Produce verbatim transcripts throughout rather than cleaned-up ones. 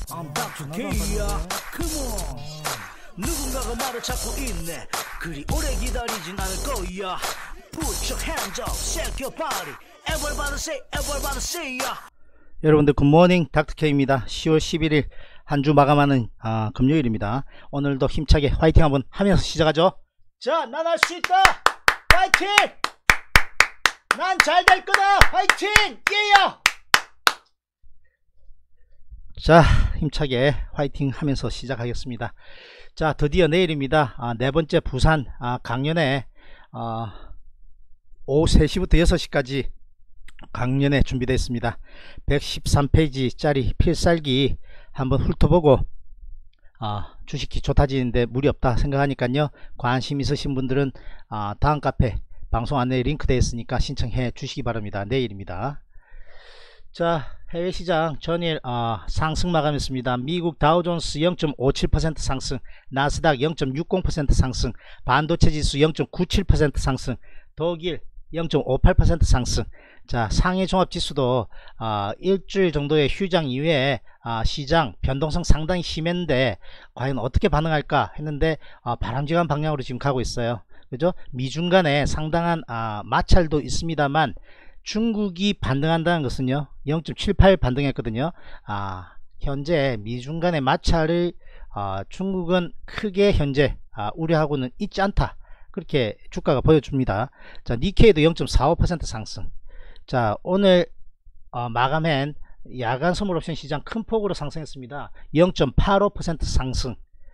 I'm 닥터 K야. Come on. 누군가가 말을 찾고 있네. 그리 오래 기다리진 않을 거야. Put your hands up, shake your body. Everybody say, everybody say ya. 여러분들 굿모닝 닥터 K입니다. 시월 십일일 한 주 마감하는 아, 금요일입니다. 오늘도 힘차게 화이팅 한번 하면서 시작하죠. 자, 난 할 수 있다. 화이팅! 난 잘 될 거다. 화이팅! 예야! 자, 힘차게 화이팅 하면서 시작하겠습니다. 자, 드디어 내일입니다. 아, 네 번째 부산 아, 강연회 아, 오후 세 시부터 여섯 시까지 강연회 준비되어 있습니다. 백십삼 페이지 짜리 필살기 한번 훑어보고 아, 주식이 좋다지는데 무리 없다 생각하니까요, 관심 있으신 분들은 아, 다음 카페 방송 안내 링크 되어 있으니까 신청해 주시기 바랍니다. 내일입니다. 자, 해외시장 전일 어, 상승 마감했습니다. 미국 다우존스 영 점 오칠 퍼센트 상승, 나스닥 영 점 육공 퍼센트 상승, 반도체 지수 영 점 구칠 퍼센트 상승, 독일 영 점 오팔 퍼센트 상승. 자, 상해 종합지수도 어, 일주일 정도의 휴장 이후에 어, 시장 변동성 상당히 심했는데 과연 어떻게 반응할까 했는데 어, 바람직한 방향으로 지금 가고 있어요. 그죠? 미중 간에 상당한 어, 마찰도 있습니다만 중국이 반등한다는 것은요, 영 점 칠팔 반등했거든요. 아, 현재 미중 간의 마찰을 아, 중국은 크게 현재 아, 우려하고는 있지 않다, 그렇게 주가가 보여줍니다. 자, 니케이도 영 점 사오 퍼센트 상승. 자, 오늘 어, 마감한 야간 선물 옵션 시장 큰 폭으로 상승했습니다. 영 점 팔오 퍼센트 상승.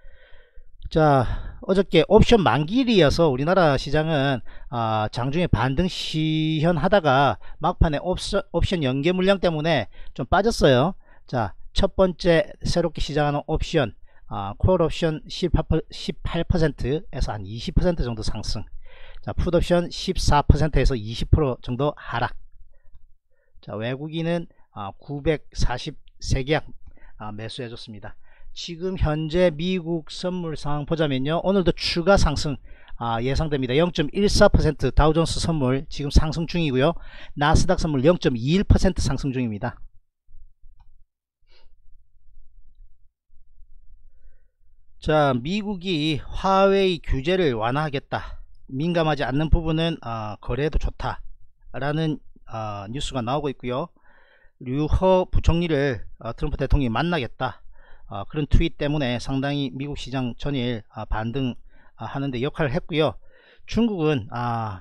자, 어저께 옵션 만기일이어서 우리나라 시장은 어, 장중에 반등 시현하다가 막판에 옵션, 옵션 연계 물량 때문에 좀 빠졌어요. 자, 첫 번째 새롭게 시작하는 옵션 어, 콜 옵션 십팔 퍼센트에서 한 이십 퍼센트 정도 상승. 자, 풋 옵션 십사 퍼센트에서 이십 퍼센트 정도 하락. 자, 외국인은 어, 구백사십삼 계약 어, 매수해 줬습니다. 지금 현재 미국 선물 상황 보자면요, 오늘도 추가 상승 아, 예상됩니다. 영 점 일사 퍼센트 다우존스 선물 지금 상승 중이고요, 나스닥 선물 영 점 이일 퍼센트 상승 중입니다. 자, 미국이 화웨이 규제를 완화하겠다, 민감하지 않는 부분은 어, 거래해도 좋다 라는 어, 뉴스가 나오고 있고요, 류허 부총리를 어, 트럼프 대통령이 만나겠다, 어, 그런 트윗 때문에 상당히 미국 시장 전일 어, 반등 어, 하는데 역할을 했고요. 중국은 아,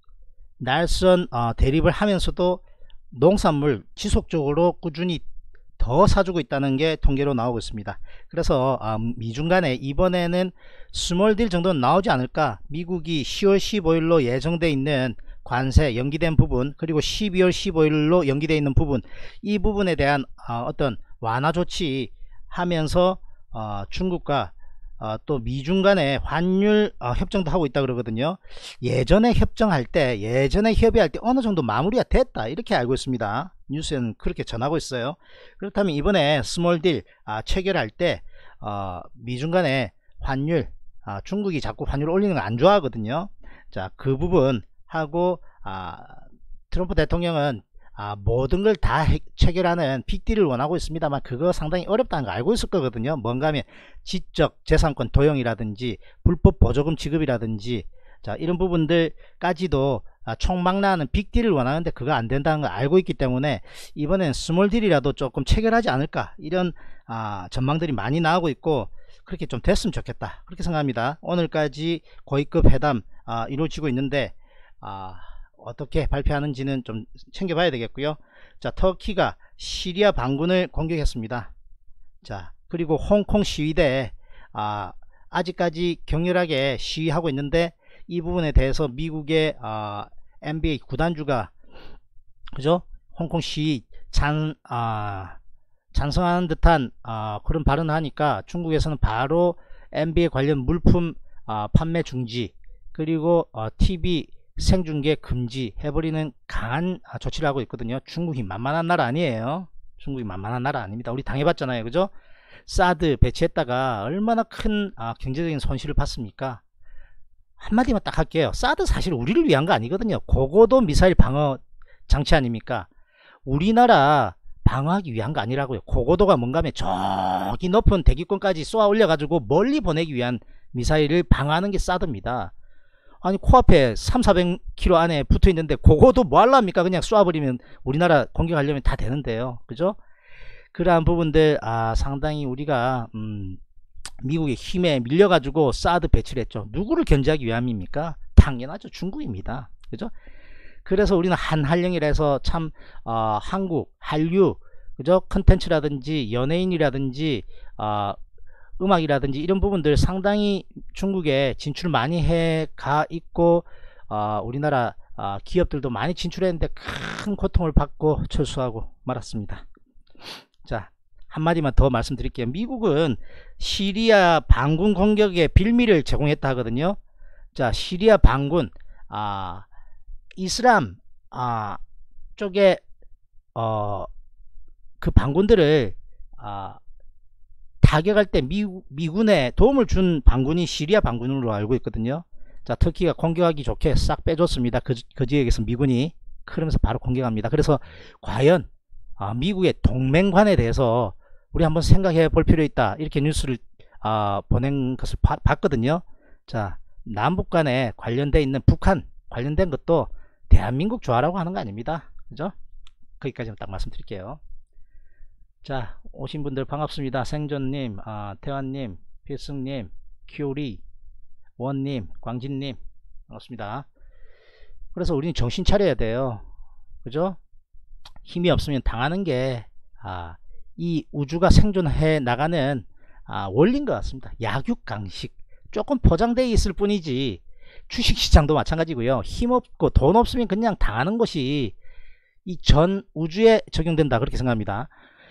날선 어, 대립을 하면서도 농산물 지속적으로 꾸준히 더 사주고 있다는 게 통계로 나오고 있습니다. 그래서 어, 미중 간에 이번에는 스몰딜 정도는 나오지 않을까. 미국이 시월 십오일로 예정되어 있는 관세 연기된 부분, 그리고 십이월 십오일로 연기되어 있는 부분, 이 부분에 대한 어, 어떤 완화 조치 하면서 어, 중국과 어, 또 미중 간의 환율 어, 협정도 하고 있다 그러거든요. 예전에 협정할 때, 예전에 협의할 때 어느 정도 마무리가 됐다, 이렇게 알고 있습니다. 뉴스에는 그렇게 전하고 있어요. 그렇다면 이번에 스몰딜 아, 체결할 때 어, 미중 간의 환율, 아, 중국이 자꾸 환율 올리는 거 안 좋아하거든요. 자, 그 부분 하고 아, 트럼프 대통령은 아, 모든 걸 다 체결하는 빅딜을 원하고 있습니다만 그거 상당히 어렵다는 거 알고 있을 거거든요. 뭔가 하면 지적 재산권 도용이라든지 불법 보조금 지급이라든지, 자, 이런 부분들까지도 아, 총망라하는 빅딜을 원하는데 그거 안 된다는 걸 알고 있기 때문에 이번엔 스몰딜이라도 조금 체결하지 않을까, 이런 아, 전망들이 많이 나오고 있고, 그렇게 좀 됐으면 좋겠다, 그렇게 생각합니다. 오늘까지 고위급 회담 아, 이루어지고 있는데 아, 어떻게 발표하는지는 좀 챙겨봐야 되겠고요. 자, 터키가 시리아 반군을 공격했습니다. 자, 그리고 홍콩 시위대 아, 아직까지 격렬하게 시위하고 있는데 이 부분에 대해서 미국의 아, 엔비에이 구단주가 그죠? 홍콩 시위 찬, 아, 찬성하는 듯한 아, 그런 발언을 하니까 중국에서는 바로 엔비에이 관련 물품 아, 판매 중지, 그리고 어, 티비 생중계 금지 해버리는 강한 조치를 하고 있거든요. 중국이 만만한 나라 아니에요. 중국이 만만한 나라 아닙니다. 우리 당해봤잖아요. 그죠? 사드 배치했다가 얼마나 큰 아, 경제적인 손실을 봤습니까? 한마디만 딱 할게요. 사드 사실 우리를 위한 거 아니거든요. 고고도 미사일 방어 장치 아닙니까? 우리나라 방어하기 위한 거 아니라고요. 고고도가 뭔가 하면 저기 높은 대기권까지 쏘아 올려 가지고 멀리 보내기 위한 미사일을 방어하는 게 사드입니다. 아니 코앞에 삼사백 킬로미터 안에 붙어 있는데 그거도 뭐 하려합니까? 그냥 쏴버리면 우리나라 공격하려면 다 되는데요. 그죠? 그러한 부분들 아 상당히 우리가 음, 미국의 힘에 밀려가지고 사드 배치를 했죠. 누구를 견제하기 위함입니까? 당연하죠. 중국입니다. 그죠? 그래서 우리는 한한령이라 해서 참 어, 한국 한류 그죠? 컨텐츠라든지 연예인이라든지 어, 음악이라든지 이런 부분들 상당히 중국에 진출 많이 해 가 있고 어, 우리나라 어, 기업들도 많이 진출했는데 큰 고통을 받고 철수하고 말았습니다. 자, 한마디만 더 말씀드릴게요. 미국은 시리아 반군 공격의 빌미를 제공했다 하거든요. 자, 시리아 반군 아, 이슬람 아, 쪽에 어, 그 반군들을 아, 타격할 때 미국, 미군에 도움을 준 반군이 시리아 반군으로 알고 있거든요. 자, 터키가 공격하기 좋게 싹 빼줬습니다. 그, 그 지역에서 미군이 그러면서 바로 공격합니다. 그래서 과연 아, 미국의 동맹관에 대해서 우리 한번 생각해 볼 필요 있다. 이렇게 뉴스를 아, 보낸 것을 바, 봤거든요. 자, 남북 간에 관련돼 있는 북한 관련된 것도 대한민국 좋아라고 하는 거 아닙니다. 그죠? 거기까지만 딱 말씀드릴게요. 자, 오신 분들 반갑습니다. 생존님, 아, 태환님, 필승님, 큐리, 원님, 광진님 반갑습니다. 그래서 우리는 정신 차려야 돼요. 그죠? 힘이 없으면 당하는 게 아, 이 우주가 생존해 나가는 아, 원리인 것 같습니다. 약육강식 조금 포장되어 있을 뿐이지 주식시장도 마찬가지고요. 힘없고 돈 없으면 그냥 당하는 것이 이 전 우주에 적용된다 그렇게 생각합니다.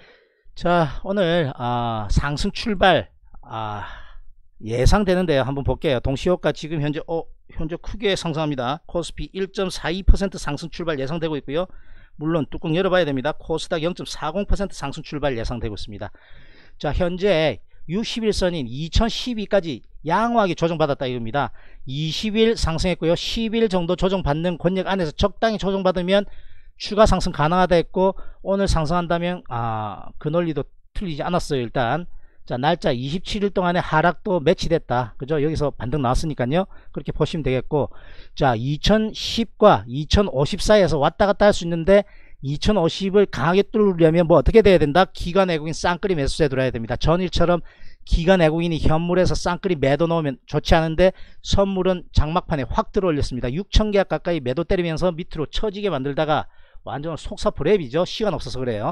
자, 오늘 아, 상승 출발 아, 예상되는데요. 한번 볼게요. 동시효과 지금 현재 어, 현재 크게 상승합니다. 코스피 일 점 사이 퍼센트 상승 출발 예상되고 있고요. 물론 뚜껑 열어봐야 됩니다. 코스닥 영 점 사공 퍼센트 상승 출발 예상되고 있습니다. 자, 현재 육십 일선인 이천십이까지 양호하게 조정받았다 이겁니다. 이십 일 상승했고요. 십 일 정도 조정받는 권역 안에서 적당히 조정받으면 추가 상승 가능하다 했고 오늘 상승한다면 아, 그 논리도 틀리지 않았어요. 일단 자, 날짜 이십칠 일 동안의 하락도 매치됐다. 그죠? 여기서 반등 나왔으니까요. 그렇게 보시면 되겠고 자, 이천십과 이천오십 사이에서 왔다 갔다 할 수 있는데 이천오십을 강하게 뚫으려면 뭐 어떻게 돼야 된다? 기관 외국인 쌍끌이 매수세 들어야 됩니다. 전일처럼 기관 외국인이 현물에서 쌍끌이 매도 넣으면 좋지 않은데 선물은 장막판에 확 들어올렸습니다. 육천 계약 가까이 매도 때리면서 밑으로 처지게 만들다가 완전 속사 브랩이죠. 시간 없어서 그래요.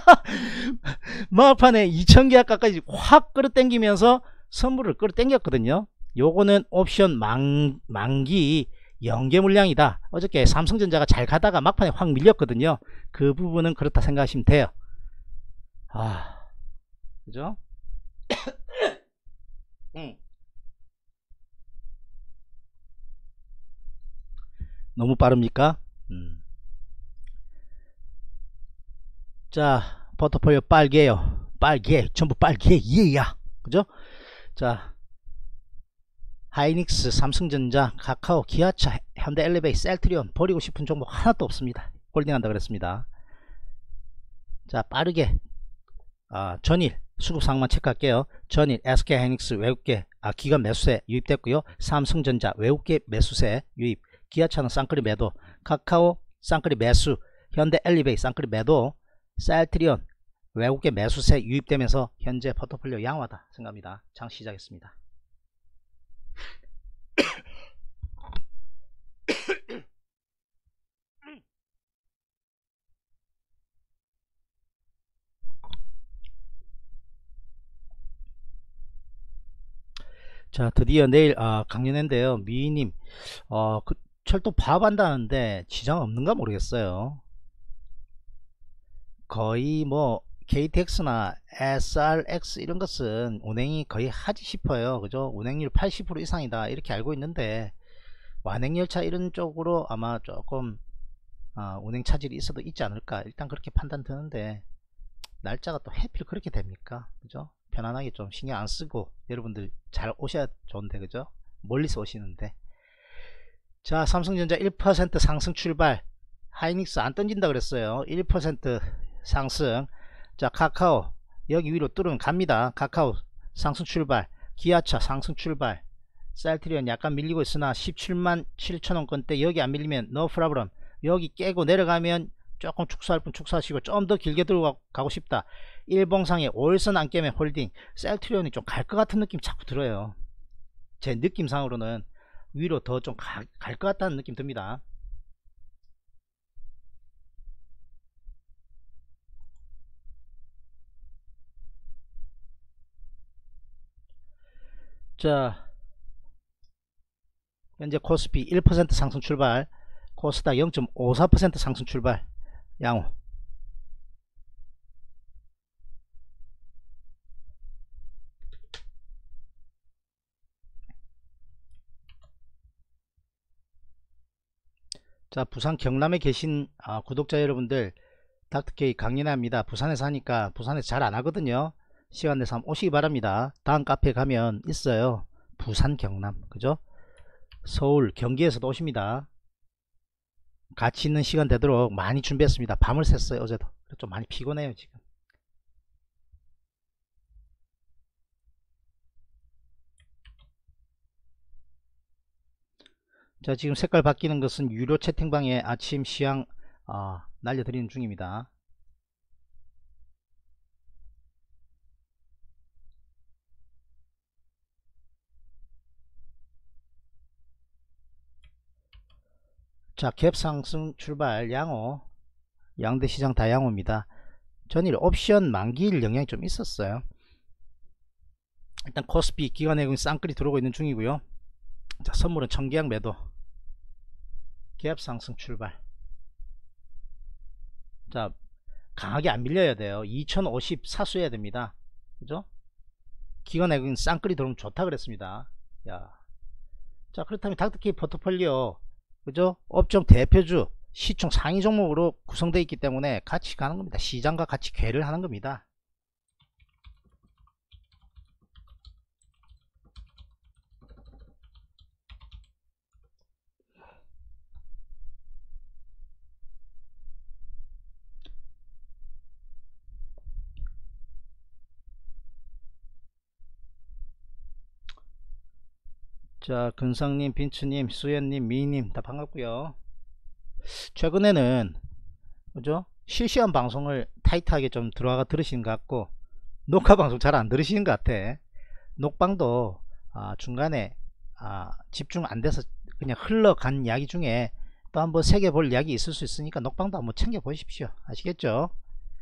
막판에 이천 계약 가까이 확 끌어당기면서 선물을 끌어당겼거든요. 요거는 옵션 만, 만기 연계 물량이다. 어저께 삼성전자가 잘 가다가 막판에 확 밀렸거든요. 그 부분은 그렇다 생각하시면 돼요. 아, 그죠? 음. 너무 빠릅니까? 음. 자, 포트폴리오 빨개요. 빨개. 전부 빨개. 예야. 그죠? 자, 하이닉스, 삼성전자, 카카오, 기아차, 현대엘리베이, 셀트리온 버리고 싶은 종목 하나도 없습니다. 홀딩한다 그랬습니다. 자, 빠르게 아, 전일 수급 상황만 체크할게요. 전일 에스케이하이닉스 외국계 아, 기관 매수세 유입됐고요. 삼성전자 외국계 매수세 유입, 기아차는 쌍끌이 매도, 카카오 쌍끌이 매수, 현대엘리베이 쌍끌이 매도, 셀트리온 외국계 매수세 유입되면서 현재 포트폴리오 양호하다 생각합니다. 장 시작했습니다. 자, 드디어 내일 아, 강연인데요. 미희님 어, 그 철도 파업한다는데 지장 없는가 모르겠어요. 거의 뭐 케이티엑스나 에스알엑스 이런 것은 운행이 거의 하지 싶어요. 그죠? 운행률 팔십 퍼센트 이상이다 이렇게 알고 있는데 완행열차 이런 쪽으로 아마 조금 어, 운행 차질이 있어도 있지 않을까 일단 그렇게 판단 드는데 날짜가 또 해필 그렇게 됩니까? 그죠? 편안하게 좀 신경 안 쓰고 여러분들 잘 오셔야 좋은데 그죠? 멀리서 오시는데 자, 삼성전자 일 퍼센트 상승 출발, 하이닉스 안 던진다 그랬어요. 일 퍼센트 상승. 자, 카카오 여기 위로 뚫으면 갑니다. 카카오 상승 출발, 기아차 상승 출발, 셀트리온 약간 밀리고 있으나 십칠만 칠천원권대 여기 안 밀리면 no problem. 여기 깨고 내려가면 조금 축소할 분 축소하시고 좀 더 길게 들고 가고 싶다. 일봉상에 오일선 안 깨면 홀딩. 셀트리온이 좀 갈 것 같은 느낌 자꾸 들어요. 제 느낌상으로는 위로 더 좀 갈 것 같다는 느낌 듭니다. 자, 현재 코스피 일 퍼센트 상승 출발, 코스닥 영 점 오사 퍼센트 상승 출발, 양호. 자, 부산 경남에 계신 아, 구독자 여러분들, 닥터케이 강연합니다. 부산에서 하니까 부산에서 잘 안하거든요. 시간 내서 한번 오시기 바랍니다. 다음 카페에 가면 있어요. 부산 경남, 그죠? 서울 경기에서도 오십니다. 같이 있는 시간 되도록 많이 준비했습니다. 밤을 샜어요. 어제도 좀 많이 피곤해요 지금. 자, 지금 색깔 바뀌는 것은 유료 채팅방에 아침 시향 어, 날려드리는 중입니다. 자, 갭 상승 출발 양호. 양대 시장 다 양호입니다. 전일 옵션 만기일 영향이 좀 있었어요. 일단 코스피 기관외국인 쌍끌이 들어오고 있는 중이고요. 자, 선물은 청계약 매도. 갭 상승 출발. 자, 강하게 안 밀려야 돼요. 이천오십 사수해야 됩니다. 그죠? 기관외국인 쌍끌이 들어오면 좋다 그랬습니다. 야. 자, 그렇다면 닥터케이 포트폴리오, 그죠? 업종 대표주 시총 상위 종목으로 구성되어 있기 때문에 같이 가는 겁니다. 시장과 같이 괴를 하는 겁니다. 자, 근성님, 빈츠님, 수연님, 미희님 다 반갑고요. 최근에는 그죠? 실시간 방송을 타이트하게 좀 들어가 들으시는 것 같고 녹화 방송 잘 안 들으시는 것 같아. 녹방도 아, 중간에 아, 집중 안 돼서 그냥 흘러간 이야기 중에 또 한번 새겨 볼 이야기 있을 수 있으니까 녹방도 한번 챙겨 보십시오. 아시겠죠?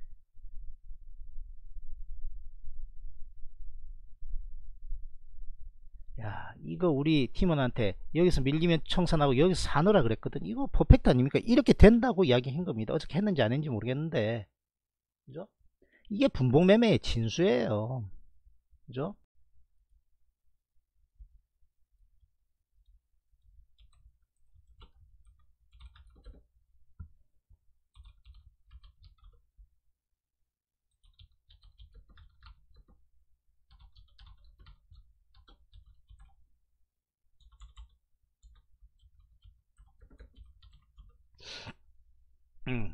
야, 이거 우리 팀원한테 여기서 밀리면 청산하고 여기서 사놓으라 그랬거든. 이거 퍼펙트 아닙니까? 이렇게 된다고 이야기한 겁니다. 어떻게 했는지 안 했는지 모르겠는데, 그죠? 이게 분봉매매의 진수예요. 그죠? 음.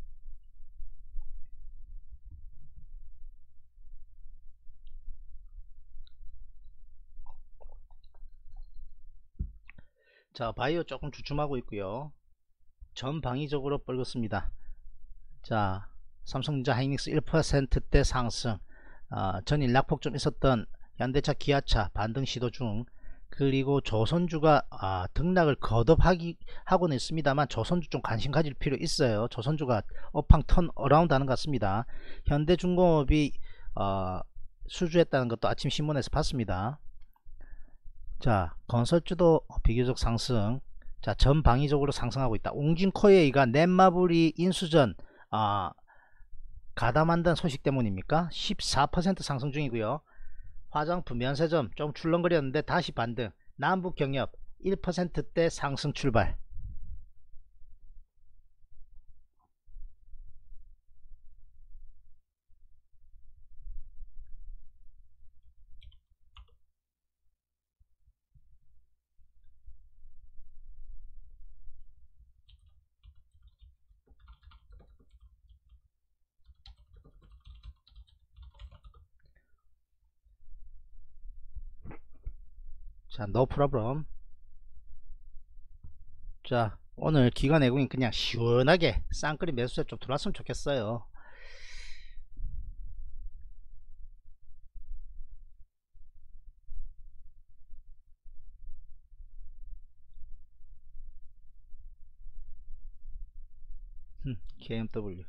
자, 바이오 조금 주춤하고 있고요. 전방위적으로 뻘겋습니다. 자, 삼성전자 하이닉스 일 퍼센트대 상승, 어, 전일 낙폭 좀 있었던 현대차 기아차 반등 시도 중, 그리고 조선주가 아, 등락을 거듭하기 하고는 있습니다만 조선주 좀 관심 가질 필요 있어요. 조선주가 업황 턴 어라운드 하는 것 같습니다. 현대중공업이 어, 수주했다는 것도 아침 신문에서 봤습니다. 자, 건설주도 비교적 상승. 자, 전방위적으로 상승하고 있다. 웅진코웨이가 넷마블이 인수전 아, 가담한다는 소식 때문입니까? 십사 퍼센트 상승 중이고요. 화장품 면세점 좀 출렁거렸는데 다시 반등. 남북경협 일 퍼센트대 상승 출발. 자, no problem. 자, 오늘 기관 외국인 그냥 시원하게 쌍끌이 매수세 좀 들어왔으면 좋겠어요. 음, 케이엠더블유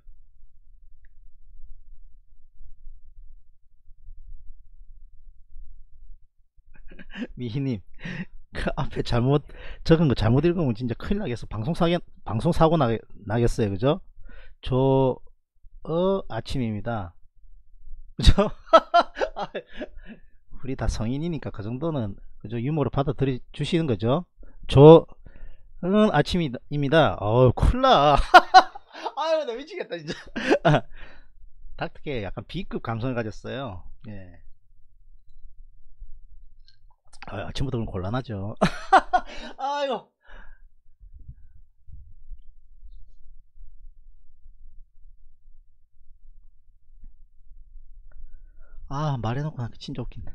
미희님, 그 앞에 잘못 적은 거 잘못 읽으면 진짜 큰일 나겠어. 방송 사고 방송 사고 나, 나겠어요. 그죠? 저 어 아침입니다. 그죠? 우리 다 성인이니까 그 정도는 그죠? 유머로 받아들여 주시는 거죠? 저 응, 아침입니다. 어우 콜라. 아유 나 미치겠다 진짜. 닥터게 약간 B급 감성을 가졌어요. 예. 아, 아침부터 그럼 곤란하죠. 아이고. 아 말해놓고 나니까 진짜 웃긴다.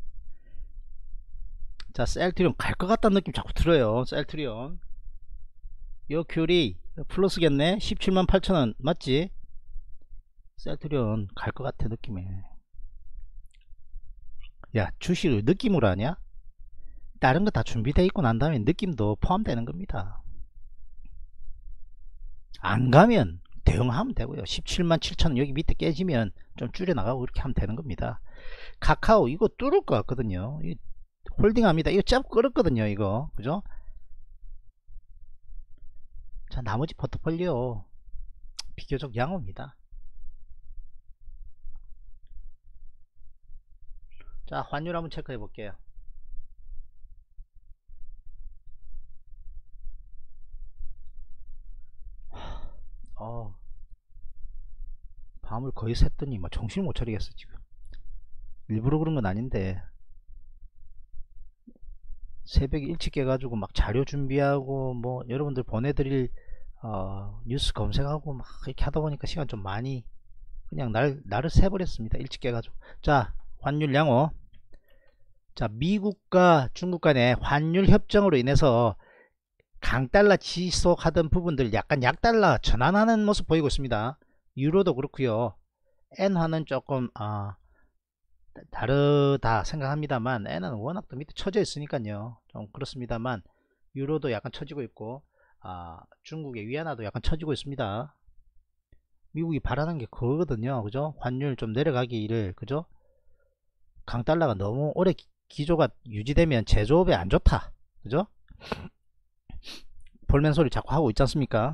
자, 셀트리온 갈 것 같다는 느낌 자꾸 들어요. 셀트리온 요 큐리 플러스겠네. 십칠만 팔천원 맞지? 셀트리온 갈 것 같아 느낌에. 야, 주식을 느낌으로 하냐? 다른 거 다 준비되어 있고 난 다음에 느낌도 포함되는 겁니다. 안 가면 대응하면 되고요. 십칠만 칠천원 여기 밑에 깨지면 좀 줄여 나가고 그렇게 하면 되는 겁니다. 카카오 이거 뚫을 것 같거든요. 홀딩합니다. 이거 짭 끌었거든요 이거. 그죠? 자, 나머지 포트폴리오 비교적 양호입니다. 자, 환율 한번 체크해 볼게요. 어, 밤을 거의 샜더니 뭐 정신을 못 차리겠어 지금. 일부러 그런 건 아닌데 새벽에 일찍 깨가지고 막 자료 준비하고 뭐 여러분들 보내드릴 어, 뉴스 검색하고 막 이렇게 하다 보니까 시간 좀 많이 그냥 날, 날을 새버렸습니다. 일찍 깨가지고. 자, 환율 양호. 자, 미국과 중국 간의 환율 협정으로 인해서 강달러 지속하던 부분들 약간 약달러 전환하는 모습 보이고 있습니다. 유로도 그렇고요. 엔화는 조금 어, 다르다 생각합니다만 엔화는 워낙 또 밑에 쳐져 있으니까요. 좀 그렇습니다만 유로도 약간 쳐지고 있고 어, 중국의 위안화도 약간 쳐지고 있습니다. 미국이 바라는 게 그거거든요. 그죠? 환율 좀 내려가기를. 그죠? 강달러가 너무 오래 기조가 유지되면 제조업에 안 좋다. 그죠? 볼멘 소리 자꾸 하고 있지 않습니까?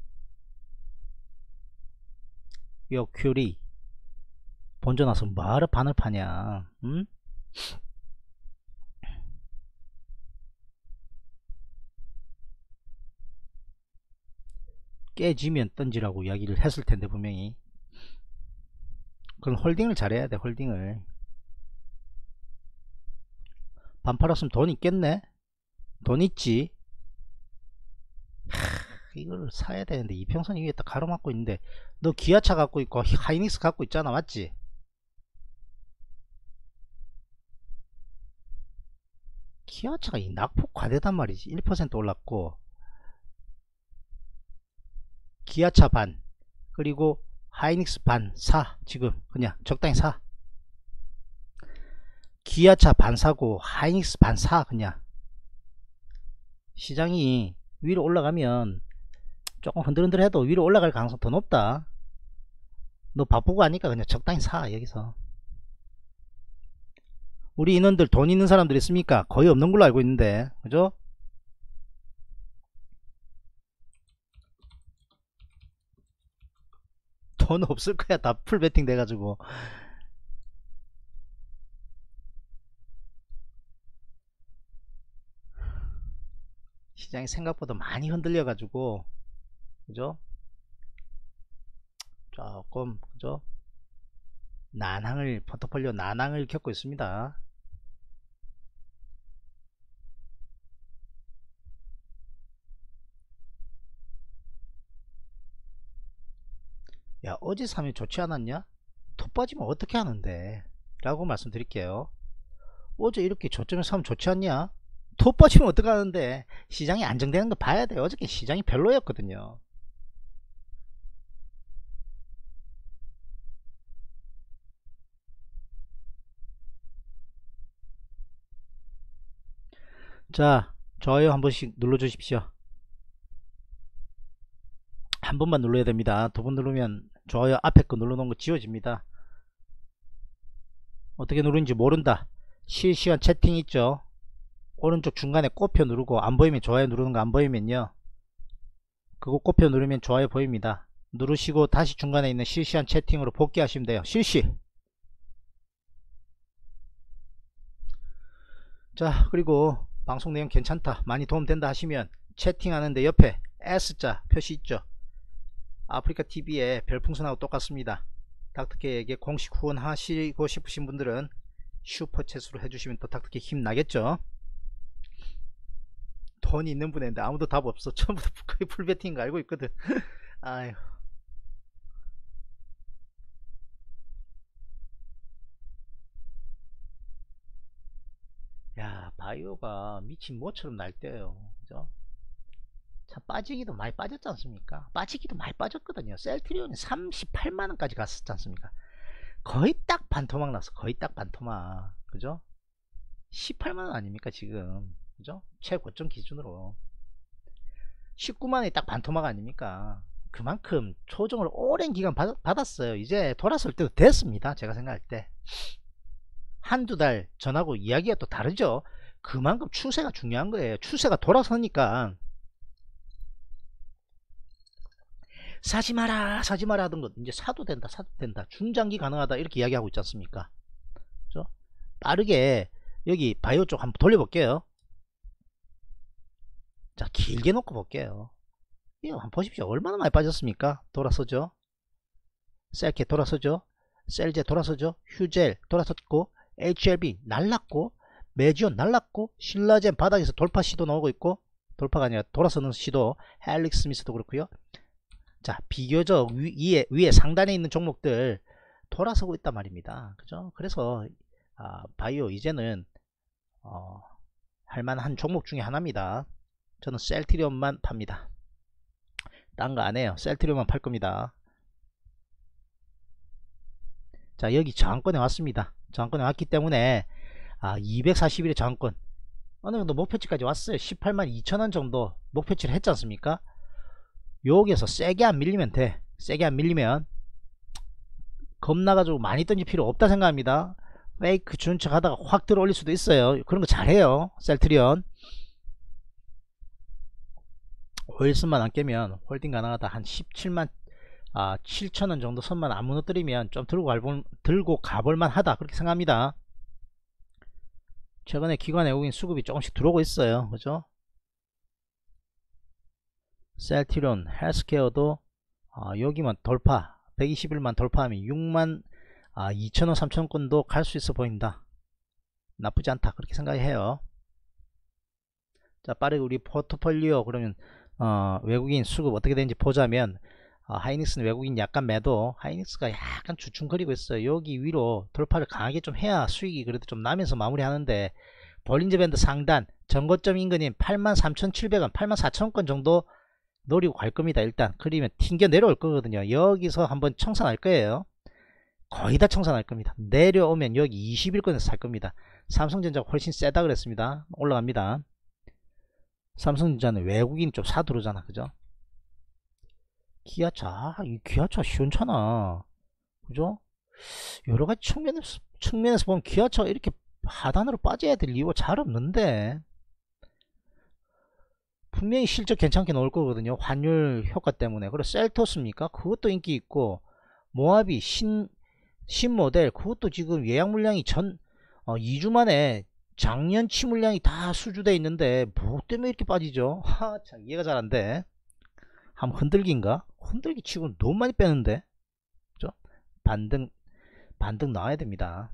요 큐리 본전 와서 뭐하러 바늘 파냐. 음? 깨지면 던지라고 이야기를 했을 텐데 분명히. 그럼 홀딩을 잘해야 돼. 홀딩을 반 팔았으면 돈 있겠네. 돈 있지. 하, 이걸 사야 되는데 이평선 위에 딱 가로막고 있는데 너 기아차 갖고 있고 하이닉스 갖고 있잖아. 맞지? 기아차가 이 낙폭 과대단 말이지. 일 퍼센트 올랐고 기아차 반 그리고 하이닉스 반 사. 지금 그냥 적당히 사. 기아차 반 사고 하이닉스 반 사. 그냥 시장이 위로 올라가면 조금 흔들흔들 해도 위로 올라갈 가능성 더 높다. 너 바쁘고 하니까 그냥 적당히 사. 여기서 우리 인원들 돈 있는 사람들 있습니까? 거의 없는 걸로 알고 있는데 그죠? 돈 없을 거야. 다 풀베팅 돼가지고. 시장이 생각보다 많이 흔들려 가지고 그죠? 조금 그죠? 난항을 포트폴리오 난항을 겪고 있습니다. 야, 어제 사면 좋지 않았냐? 톱 빠지면 어떻게 하는데? 라고 말씀드릴게요. 어제 이렇게 저점에 사면 좋지 않냐? 톱 빠지면 어떡하는데. 시장이 안정되는 거 봐야 돼요. 어저께 시장이 별로였거든요. 자, 좋아요 한 번씩 눌러 주십시오. 한 번만 눌러야 됩니다. 두 번 누르면 좋아요 앞에 거 눌러 놓은 거 지워집니다. 어떻게 누르는지 모른다. 실시간 채팅 있죠. 오른쪽 중간에 꼽혀 누르고 안 보이면 좋아요 누르는 거 안 보이면요, 그거 꼽혀 누르면 좋아요 보입니다. 누르시고 다시 중간에 있는 실시간 채팅으로 복귀하시면 돼요. 실시. 자, 그리고 방송 내용 괜찮다, 많이 도움된다 하시면 채팅하는데 옆에 S자 표시 있죠. 아프리카티비의 별풍선하고 똑같습니다. 닥터케에게 공식 후원하시고 싶으신 분들은 슈퍼챗으로 해주시면 또 닥터케 힘나겠죠. 돈이 있는 분인데 아무도 답 없어. 전부 다 거의 풀베팅인 거 알고 있거든. 아유. 야, 바이오가 미친 모처럼 날 때요. 그죠? 참 빠지기도 많이 빠졌지 않습니까? 빠지기도 많이 빠졌거든요. 셀트리온이 삼십팔만 원까지 갔었지 않습니까? 거의 딱 반토막 났어. 거의 딱 반토막. 그죠? 십팔만 원 아닙니까 지금? 그죠? 최고점 기준으로 십구만 원이 딱 반토막 아닙니까? 그만큼 조정을 오랜 기간 받, 받았어요. 이제 돌아설 때도 됐습니다. 제가 생각할 때 한두 달 전하고 이야기가 또 다르죠. 그만큼 추세가 중요한 거예요. 추세가 돌아서니까 사지 마라 사지 마라 하던 것 이제 사도 된다 사도 된다, 중장기 가능하다 이렇게 이야기하고 있지 않습니까? 그죠? 빠르게 여기 바이오 쪽 한번 돌려볼게요. 자, 길게 놓고 볼게요. 이거 한번 보십시오. 얼마나 많이 빠졌습니까? 돌아서죠. 셀케 돌아서죠. 셀제 돌아서죠. 휴젤 돌아섰고, 에이치엘비 날랐고, 메지온 날랐고, 신라젠 바닥에서 돌파 시도 나오고 있고, 돌파가 아니라 돌아서는 시도, 헬릭 스미스도 그렇고요. 자, 비교적 위, 위에, 위에 상단에 있는 종목들 돌아서고 있단 말입니다. 그죠? 그래서 아, 바이오 이제는 어, 할만한 종목 중에 하나입니다. 저는 셀트리온만 팝니다. 딴 거 안 해요. 셀트리온만 팔 겁니다. 자, 여기 저항권에 왔습니다. 저항권에 왔기 때문에 아, 이백사십 일의 저항권 어느 정도 목표치까지 왔어요. 십팔만 이천 원 정도 목표치를 했지 않습니까? 여기에서 세게 안 밀리면 돼. 세게 안 밀리면 겁나가지고 많이 던질 필요 없다 생각합니다. 페이크 주는 척 하다가 확 들어 올릴 수도 있어요. 그런 거 잘해요 셀트리온. 오일선만 안 깨면 홀딩 가능하다. 한 십칠만 아, 칠천 원 정도 선만 안 무너뜨리면 좀 들고 가볼, 들고 가볼만 하다 그렇게 생각합니다. 최근에 기관 외국인 수급이 조금씩 들어오고 있어요. 그죠? 셀트리온 헬스케어도 어, 여기만 돌파 백이십 일만 돌파하면 육만 아, 이천 원 삼천 원권도 갈 수 있어 보인다. 나쁘지 않다 그렇게 생각해요. 자, 빠르게 우리 포트폴리오 그러면 어, 외국인 수급 어떻게 되는지 보자면 어, 하이닉스는 외국인 약간 매도, 하이닉스가 약간 주춤거리고 있어요. 여기 위로 돌파를 강하게 좀 해야 수익이 그래도 좀 나면서 마무리 하는데, 볼린저 밴드 상단 전고점 인근인 팔만 삼천칠백 원 팔만 사천 원권 정도 노리고 갈 겁니다. 일단 그러면 튕겨 내려올 거거든요. 여기서 한번 청산할 거예요. 거의 다 청산할 겁니다. 내려오면 여기 이십 일권에서 살 겁니다. 삼성전자가 훨씬 세다 그랬습니다. 올라갑니다. 삼성전자는 외국인 좀 사들어오잖아. 그죠? 기아차, 이 기아차 시원찮아. 그죠? 여러가지 측면에서, 측면에서 보면 기아차가 이렇게 하단으로 빠져야 될 이유가 잘 없는데, 분명히 실적 괜찮게 나올 거거든요. 환율 효과 때문에. 그리고 셀토스입니까? 그것도 인기 있고, 모하비 신, 신모델, 그것도 지금 예약 물량이 전, 어, 이 주 만에 작년치 물량이 다 수주돼 있는데, 뭐 때문에 이렇게 빠지죠? 하, 참, 이해가 잘 안 돼. 한번 흔들기인가? 흔들기 치고는 너무 많이 빼는데? 그죠? 반등, 반등 나와야 됩니다.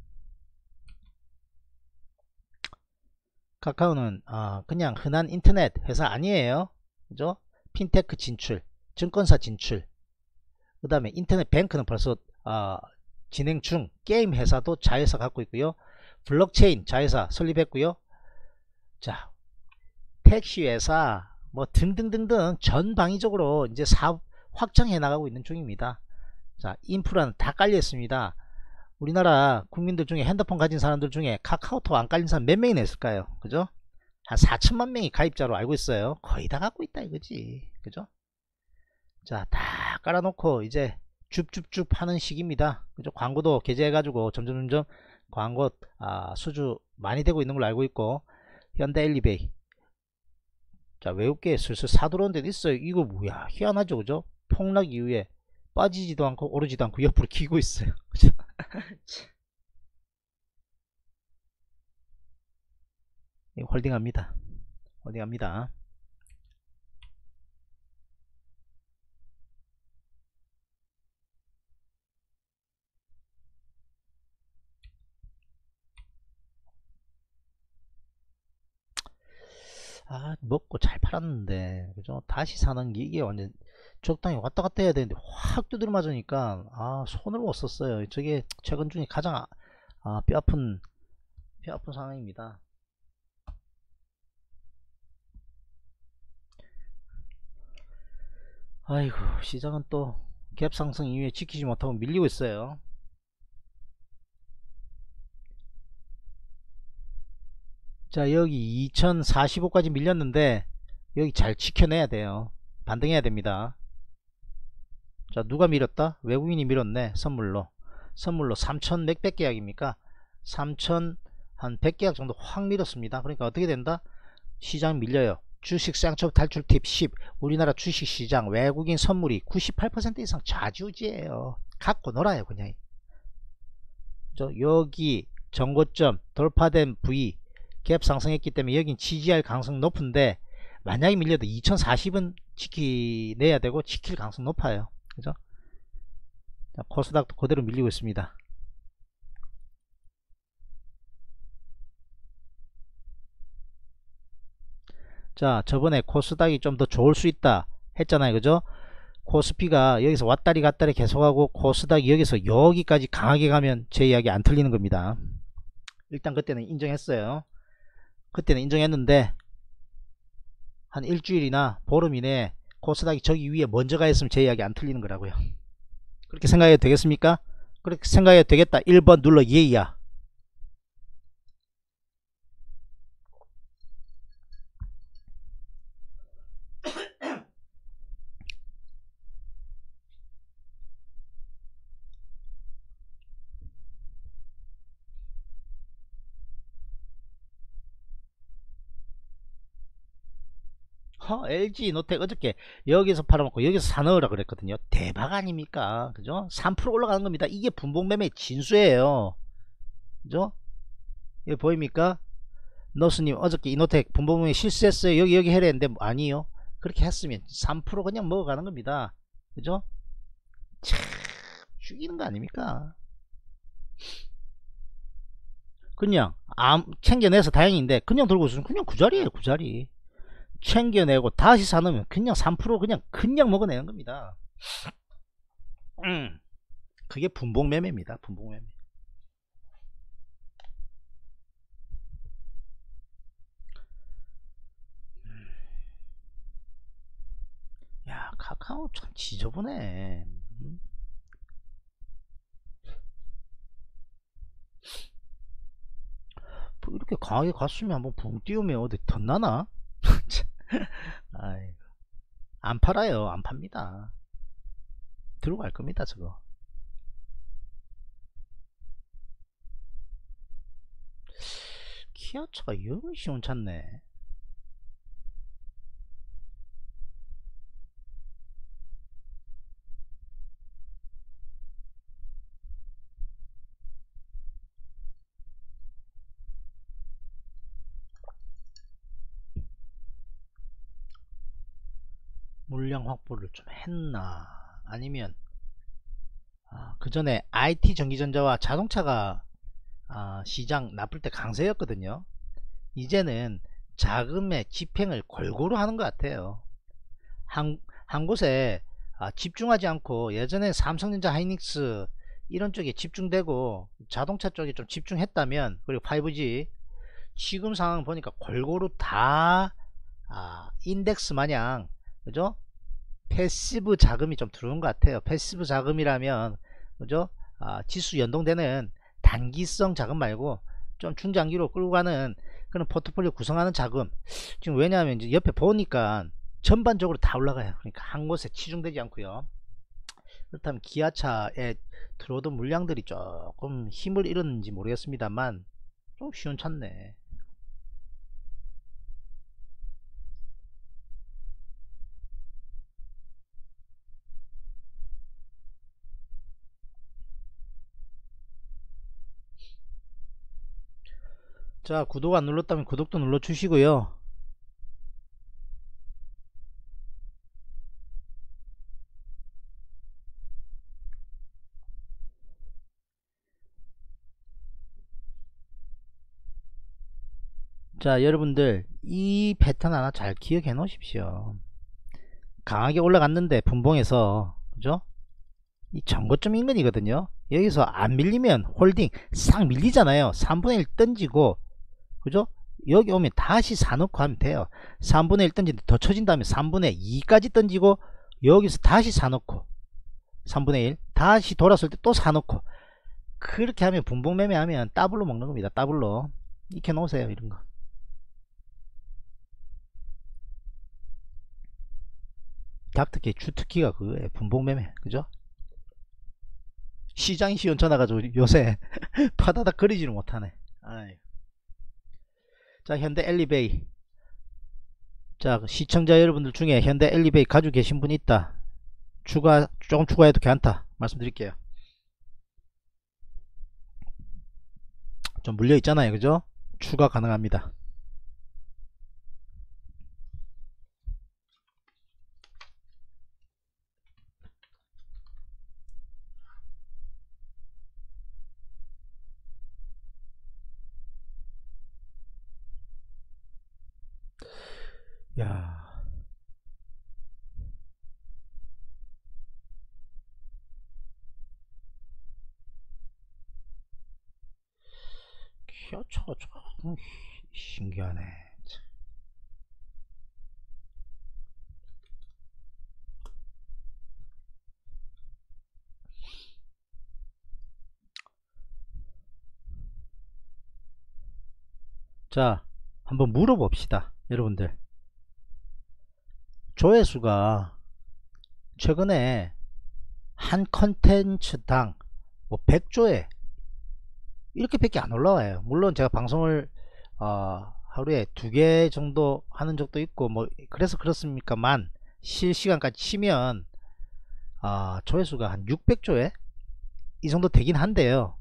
카카오는 어, 그냥 흔한 인터넷 회사 아니에요. 그죠? 핀테크 진출, 증권사 진출, 그 다음에 인터넷 뱅크는 벌써 어, 진행 중, 게임 회사도 자회사 갖고 있고요. 블록체인 자회사 설립했고요. 자, 택시회사 뭐 등등등등 전방위적으로 이제 사업 확장해 나가고 있는 중입니다. 자, 인프라는 다 깔려 있습니다. 우리나라 국민들 중에 핸드폰 가진 사람들 중에 카카오톡 안 깔린 사람 몇 명이나 있을까요? 그죠? 한 사천만 명이 가입자로 알고 있어요. 거의 다 갖고 있다 이거지. 그죠? 자, 다 깔아놓고 이제 줍줍줍 하는 시기입니다. 그죠? 광고도 게재해가지고 점점점점 광고 아, 수주 많이 되고 있는 걸로 알고 있고, 현대엘리베이. 자, 외국계 슬슬 사들어온 데도 있어요. 이거 뭐야? 희한하죠, 그죠? 폭락 이후에 빠지지도 않고 오르지도 않고 옆으로 기고 있어요. 그죠? 홀딩합니다. 홀딩합니다. 아, 먹고 잘 팔았는데, 그죠? 다시 사는 게 이게 완전 적당히 왔다 갔다 해야 되는데 확 두드려 맞으니까 아, 손을 못 썼어요. 저게 최근 중에 가장 아, 아, 뼈아픈 뼈아픈 상황입니다. 아이고, 시장은 또 갭 상승 이후에 지키지 못하고 밀리고 있어요. 자, 여기 이천사십오까지 밀렸는데 여기 잘 지켜내야 돼요. 반등해야 됩니다. 자, 누가 밀었다? 외국인이 밀었네. 선물로 선물로 삼천 몇백 계약입니까? 삼천 한 백 계약 정도 확 밀었습니다. 그러니까 어떻게 된다? 시장 밀려요. 주식 쌍첩 탈출 팁 십. 우리나라 주식시장 외국인 선물이 구십팔 퍼센트 이상 좌지우지예요. 갖고 놀아요 그냥. 저 여기 정고점 돌파된 부위 갭 상승했기 때문에 여긴 지지할 가능성 높은데, 만약에 밀려도 이천사십은 지키내야 되고 지킬 가능성 높아요. 그죠? 자, 코스닥도 그대로 밀리고 있습니다. 자, 저번에 코스닥이 좀 더 좋을 수 있다 했잖아요. 그죠? 코스피가 여기서 왔다리 갔다리 계속하고 코스닥이 여기서 여기까지 강하게 가면 제 이야기 안 틀리는 겁니다. 일단 그때는 인정했어요. 그때는 인정했는데 한 일주일이나 보름 이내에 코스닥이 저기 위에 먼저 가 있으면 제 이야기 안 틀리는 거라고요. 그렇게 생각해도 되겠습니까? 그렇게 생각해도 되겠다. 일 번 눌러 예이야. 허, 엘지 노텍 어저께 여기서 팔아먹고 여기서 사넣으라 그랬거든요. 대박 아닙니까? 그죠? 삼 퍼센트 올라가는 겁니다. 이게 분봉매매 진수예요. 그죠? 여기 보입니까? 너스님 어저께 이노텍 분봉매매 실수했어요. 여기 여기 해야 했는데 뭐 아니요. 그렇게 했으면 삼 퍼센트 그냥 먹어가는 겁니다. 그죠? 참 죽이는 거 아닙니까? 그냥 암 챙겨내서 다행인데 그냥 들고 있으면 그냥 그 자리에요. 그 자리 챙겨내고 다시 사놓으면 그냥 삼 퍼센트 그냥 그냥 먹어내는 겁니다. 음, 그게 분봉매매입니다. 분봉매매. 야, 카카오 참 지저분해. 음? 뭐 이렇게 강하게 갔으면 한번 붕 띄우면 어디 덧나나? 아이고, 안 팔아요. 안 팝니다. 들어갈 겁니다 저거. 키아차가 영 시원찮네. 물량 확보를 좀 했나, 아니면 아, 그 전에 아이티 전기전자와 자동차가 아, 시장 나쁠 때 강세였거든요. 이제는 자금의 집행을 골고루 하는 것 같아요. 한, 한 곳에 아, 집중하지 않고, 예전에 삼성전자 하이닉스 이런 쪽에 집중되고 자동차 쪽에 좀 집중했다면, 그리고 파이브지 지금 상황 보니까 골고루 다 아, 인덱스 마냥 그죠? 패시브 자금이 좀 들어오는 것 같아요. 패시브 자금이라면 그죠? 아, 지수 연동되는 단기성 자금 말고 좀 중장기로 끌고 가는 그런 포트폴리오 구성하는 자금. 지금 왜냐하면 이제 옆에 보니까 전반적으로 다 올라가요. 그러니까 한 곳에 치중되지 않고요. 그렇다면 기아차에 들어오던 물량들이 조금 힘을 잃었는지 모르겠습니다만 좀 시원찮네. 자, 구독 안 눌렀다면 구독도 눌러 주시고요. 자, 여러분들 이 패턴 하나 잘 기억해 놓으십시오. 강하게 올라갔는데 분봉에서 그죠? 이 전고점 인근이거든요. 여기서 안 밀리면 홀딩 싹 밀리잖아요. 삼분의 일 던지고 그죠? 여기 오면 다시 사놓고 하면 돼요. 삼분의 일 던지는데 더 쳐진 다음에 삼분의 이까지 던지고 여기서 다시 사놓고 삼분의 일 다시 돌았을 때 또 사놓고 그렇게 하면 분봉 매매하면 더블로 먹는 겁니다. 더블로 익혀 놓으세요. 이런거 닥터케 주특기가 그거예요. 분봉 매매 그죠? 시장이 시원찮아가지고 요새 파다닥 거리지를 못하네. 아이. 자, 현대 엘리베이. 자, 시청자 여러분들 중에 현대 엘리베이 가지고 계신 분이 있다. 추가 조금 추가해도 괜찮다 말씀드릴게요. 좀 물려 있잖아요. 그죠? 추가 가능합니다. 야. 기아차가 좀 신기하네. 자, 한번 물어봅시다. 여러분들. 조회수가 최근에 한 컨텐츠당 뭐 백 조회 이렇게 밖에 안 올라와요. 물론 제가 방송을 어, 하루에 두 개 정도 하는 적도 있고 뭐 그래서 그렇습니까만 실시간까지 치면 어, 조회수가 한 육백 조회 이 정도 되긴 한데요.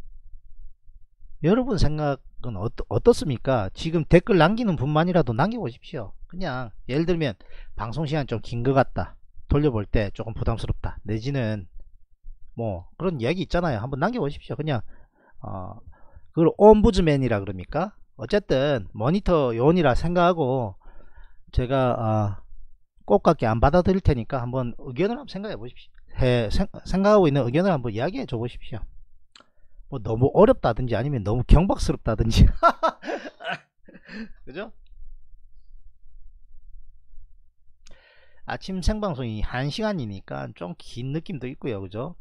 여러분 생각은 어떠, 어떻습니까? 지금 댓글 남기는 분만이라도 남겨보십시오. 그냥 예를 들면 방송시간 좀 긴 것 같다, 돌려볼 때 조금 부담스럽다, 내지는 뭐 그런 이야기 있잖아요. 한번 남겨보십시오. 그냥 어, 그걸 옴부즈맨이라 그럽니까? 어쨌든 모니터 요원이라 생각하고 제가 어, 꽃같게 안 받아들일 테니까 한번 의견을 한번 생각해 보십시오. 해, 생, 생각하고 있는 의견을 한번 이야기해 줘 보십시오. 뭐 너무 어렵다든지 아니면 너무 경박스럽다든지 그죠? 아침 생방송이 한 시간이니까 좀 긴 느낌도 있고요. 그죠?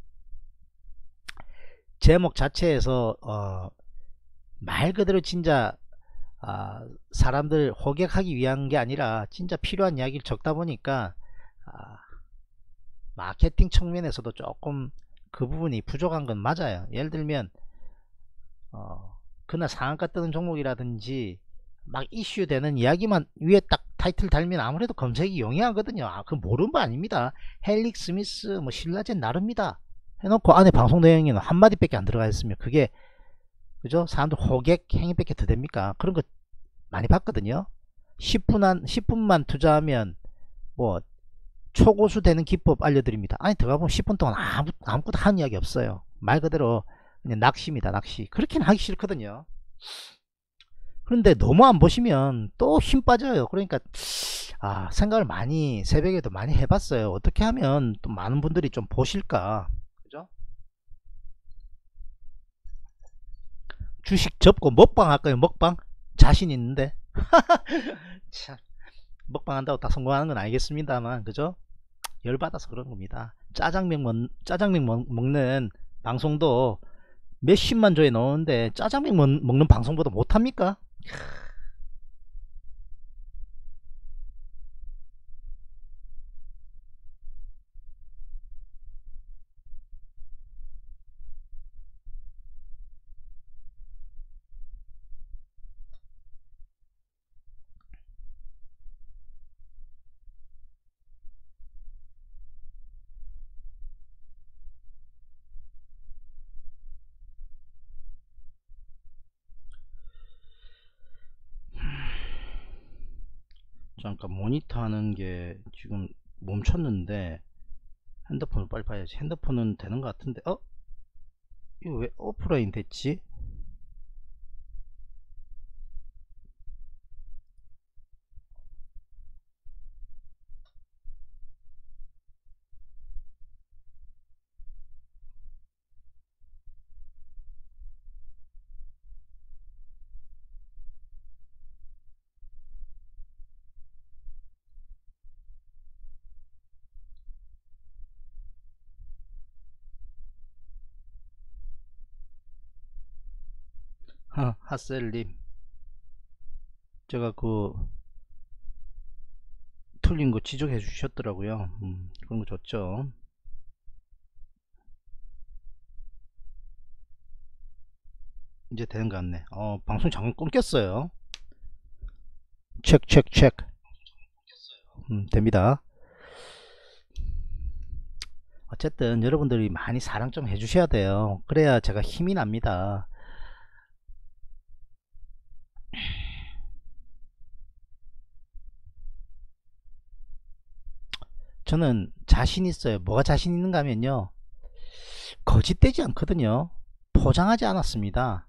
제목 자체에서 어, 말 그대로 진짜 아, 사람들 호객하기 위한 게 아니라 진짜 필요한 이야기를 적다 보니까 아, 마케팅 측면에서도 조금 그 부분이 부족한 건 맞아요. 예를 들면 어, 그날 상한가 뜨는 종목이라든지 막 이슈 되는 이야기만 위에 딱 타이틀 달면 아무래도 검색이 용이하거든요. 아, 그 모르는 거 아닙니다. 헬릭 스미스 뭐 신라젠 나릅니다 해놓고 안에 방송 내용에는 한마디 밖에 안 들어가 있으면 그게 그죠? 사람들 호객 행위밖에 더 됩니까? 그런 거 많이 봤거든요. 십 분 한 십 분만 투자하면 뭐 초고수 되는 기법 알려드립니다. 아니 들어가보면 십 분 동안 아무, 아무것도 한 이야기 없어요. 말 그대로 그냥 낚시입니다. 낚시. 그렇게는 하기 싫거든요. 그런데 너무 안 보시면 또 힘 빠져요. 그러니까 아, 생각을 많이 새벽에도 많이 해봤어요. 어떻게 하면 또 많은 분들이 좀 보실까. 그죠? 주식 접고 먹방 할까요? 먹방? 자신 있는데. 참, 먹방 한다고 다 성공하는 건 아니겠습니다만, 그죠? 열받아서 그런 겁니다. 짜장면 먹, 짜장면 먹, 먹는 방송도 몇십만 조에 넣었는데 짜장면 먹, 먹는 방송보다 못합니까? 잠깐 모니터 하는 게 지금 멈췄는데 핸드폰을 빨리 봐야지. 핸드폰은 되는 것 같은데, 어? 이거 왜 오프라인 됐지? 하, 핫셀님, 제가 그 틀린 거 지적해 주셨더라고요. 음, 그런 거 좋죠. 이제 되는 것 같네. 어, 방송 잠깐 끊겼어요. 체크 체크 체크. 음, 됩니다. 어쨌든 여러분들이 많이 사랑 좀 해주셔야 돼요. 그래야 제가 힘이 납니다. 저는 자신 있어요. 뭐가 자신 있는가 하면요, 거짓되지 않거든요. 포장하지 않았습니다.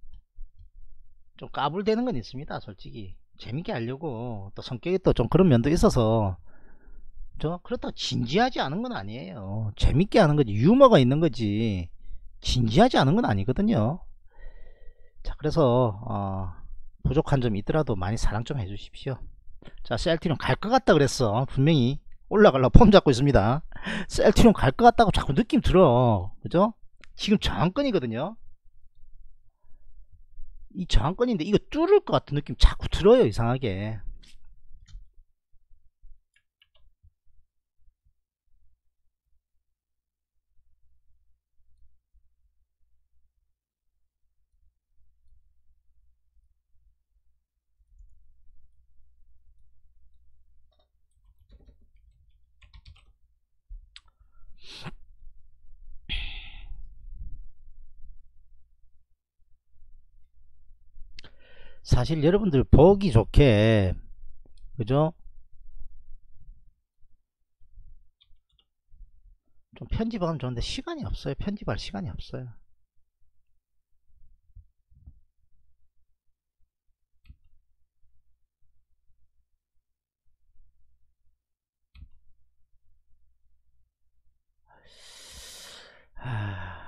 좀 까불대는 건 있습니다. 솔직히 재밌게 하려고, 또 성격이 또 좀 그런 면도 있어서. 저 그렇다고 진지하지 않은 건 아니에요. 재밌게 하는 거지, 유머가 있는 거지, 진지하지 않은 건 아니거든요. 자, 그래서 어, 부족한 점이 있더라도 많이 사랑 좀 해주십시오. 자, 셀티론 갈 것 같다 그랬어. 분명히 올라가려고 폼 잡고 있습니다. 셀티론 갈 것 같다고 자꾸 느낌 들어. 그죠? 지금 저항권이거든요. 이 저항권인데 이거 뚫을 것 같은 느낌 자꾸 들어요. 이상하게. 사실 여러분들 보기 좋게, 그죠? 좀 편집하면 좋은데 시간이 없어요. 편집할 시간이 없어요. 하...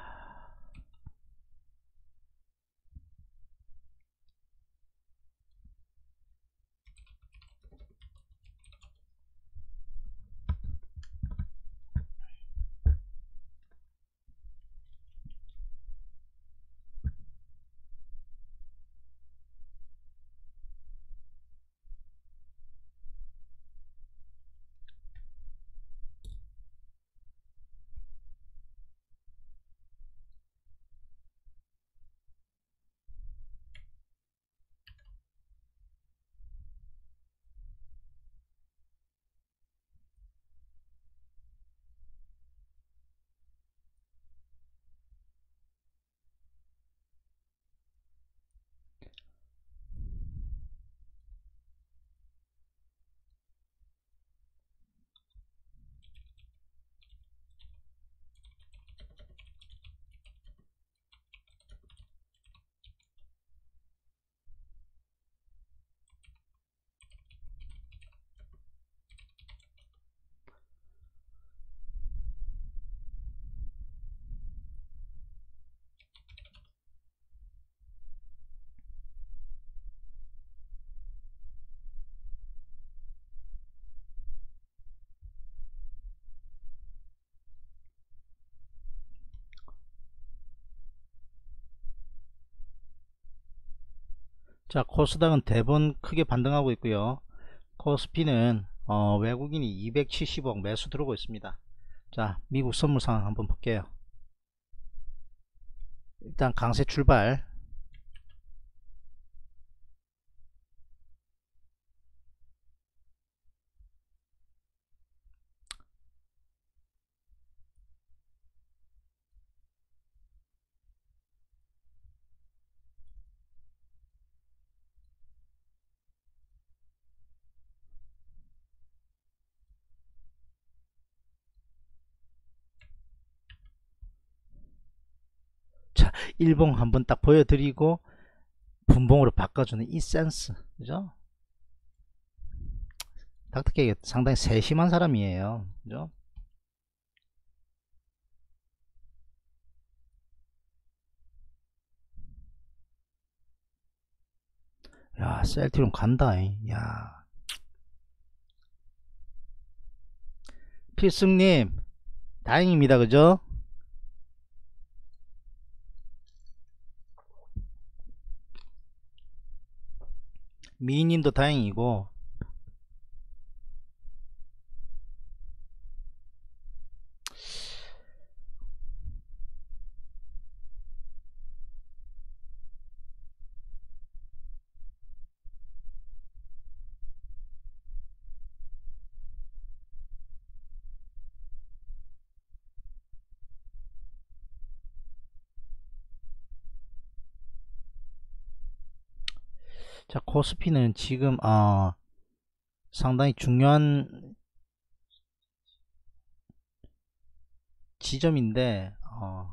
자, 코스닥은 대번 크게 반등하고 있고요. 코스피는 어, 외국인이 이백칠십억 매수 들어오고 있습니다. 자, 미국 선물 상황 한번 볼게요. 일단 강세 출발. 자, 일봉 한번 딱 보여드리고 분봉으로 바꿔주는 이 센스, 그죠? 닥터케이가 상당히 세심한 사람이에요, 그죠? 야, 셀트리온 간다. 야, 필승님 다행입니다, 그죠? 미인님도 다행이고. 자, 코스피는 지금 어, 상당히 중요한 지점인데 어,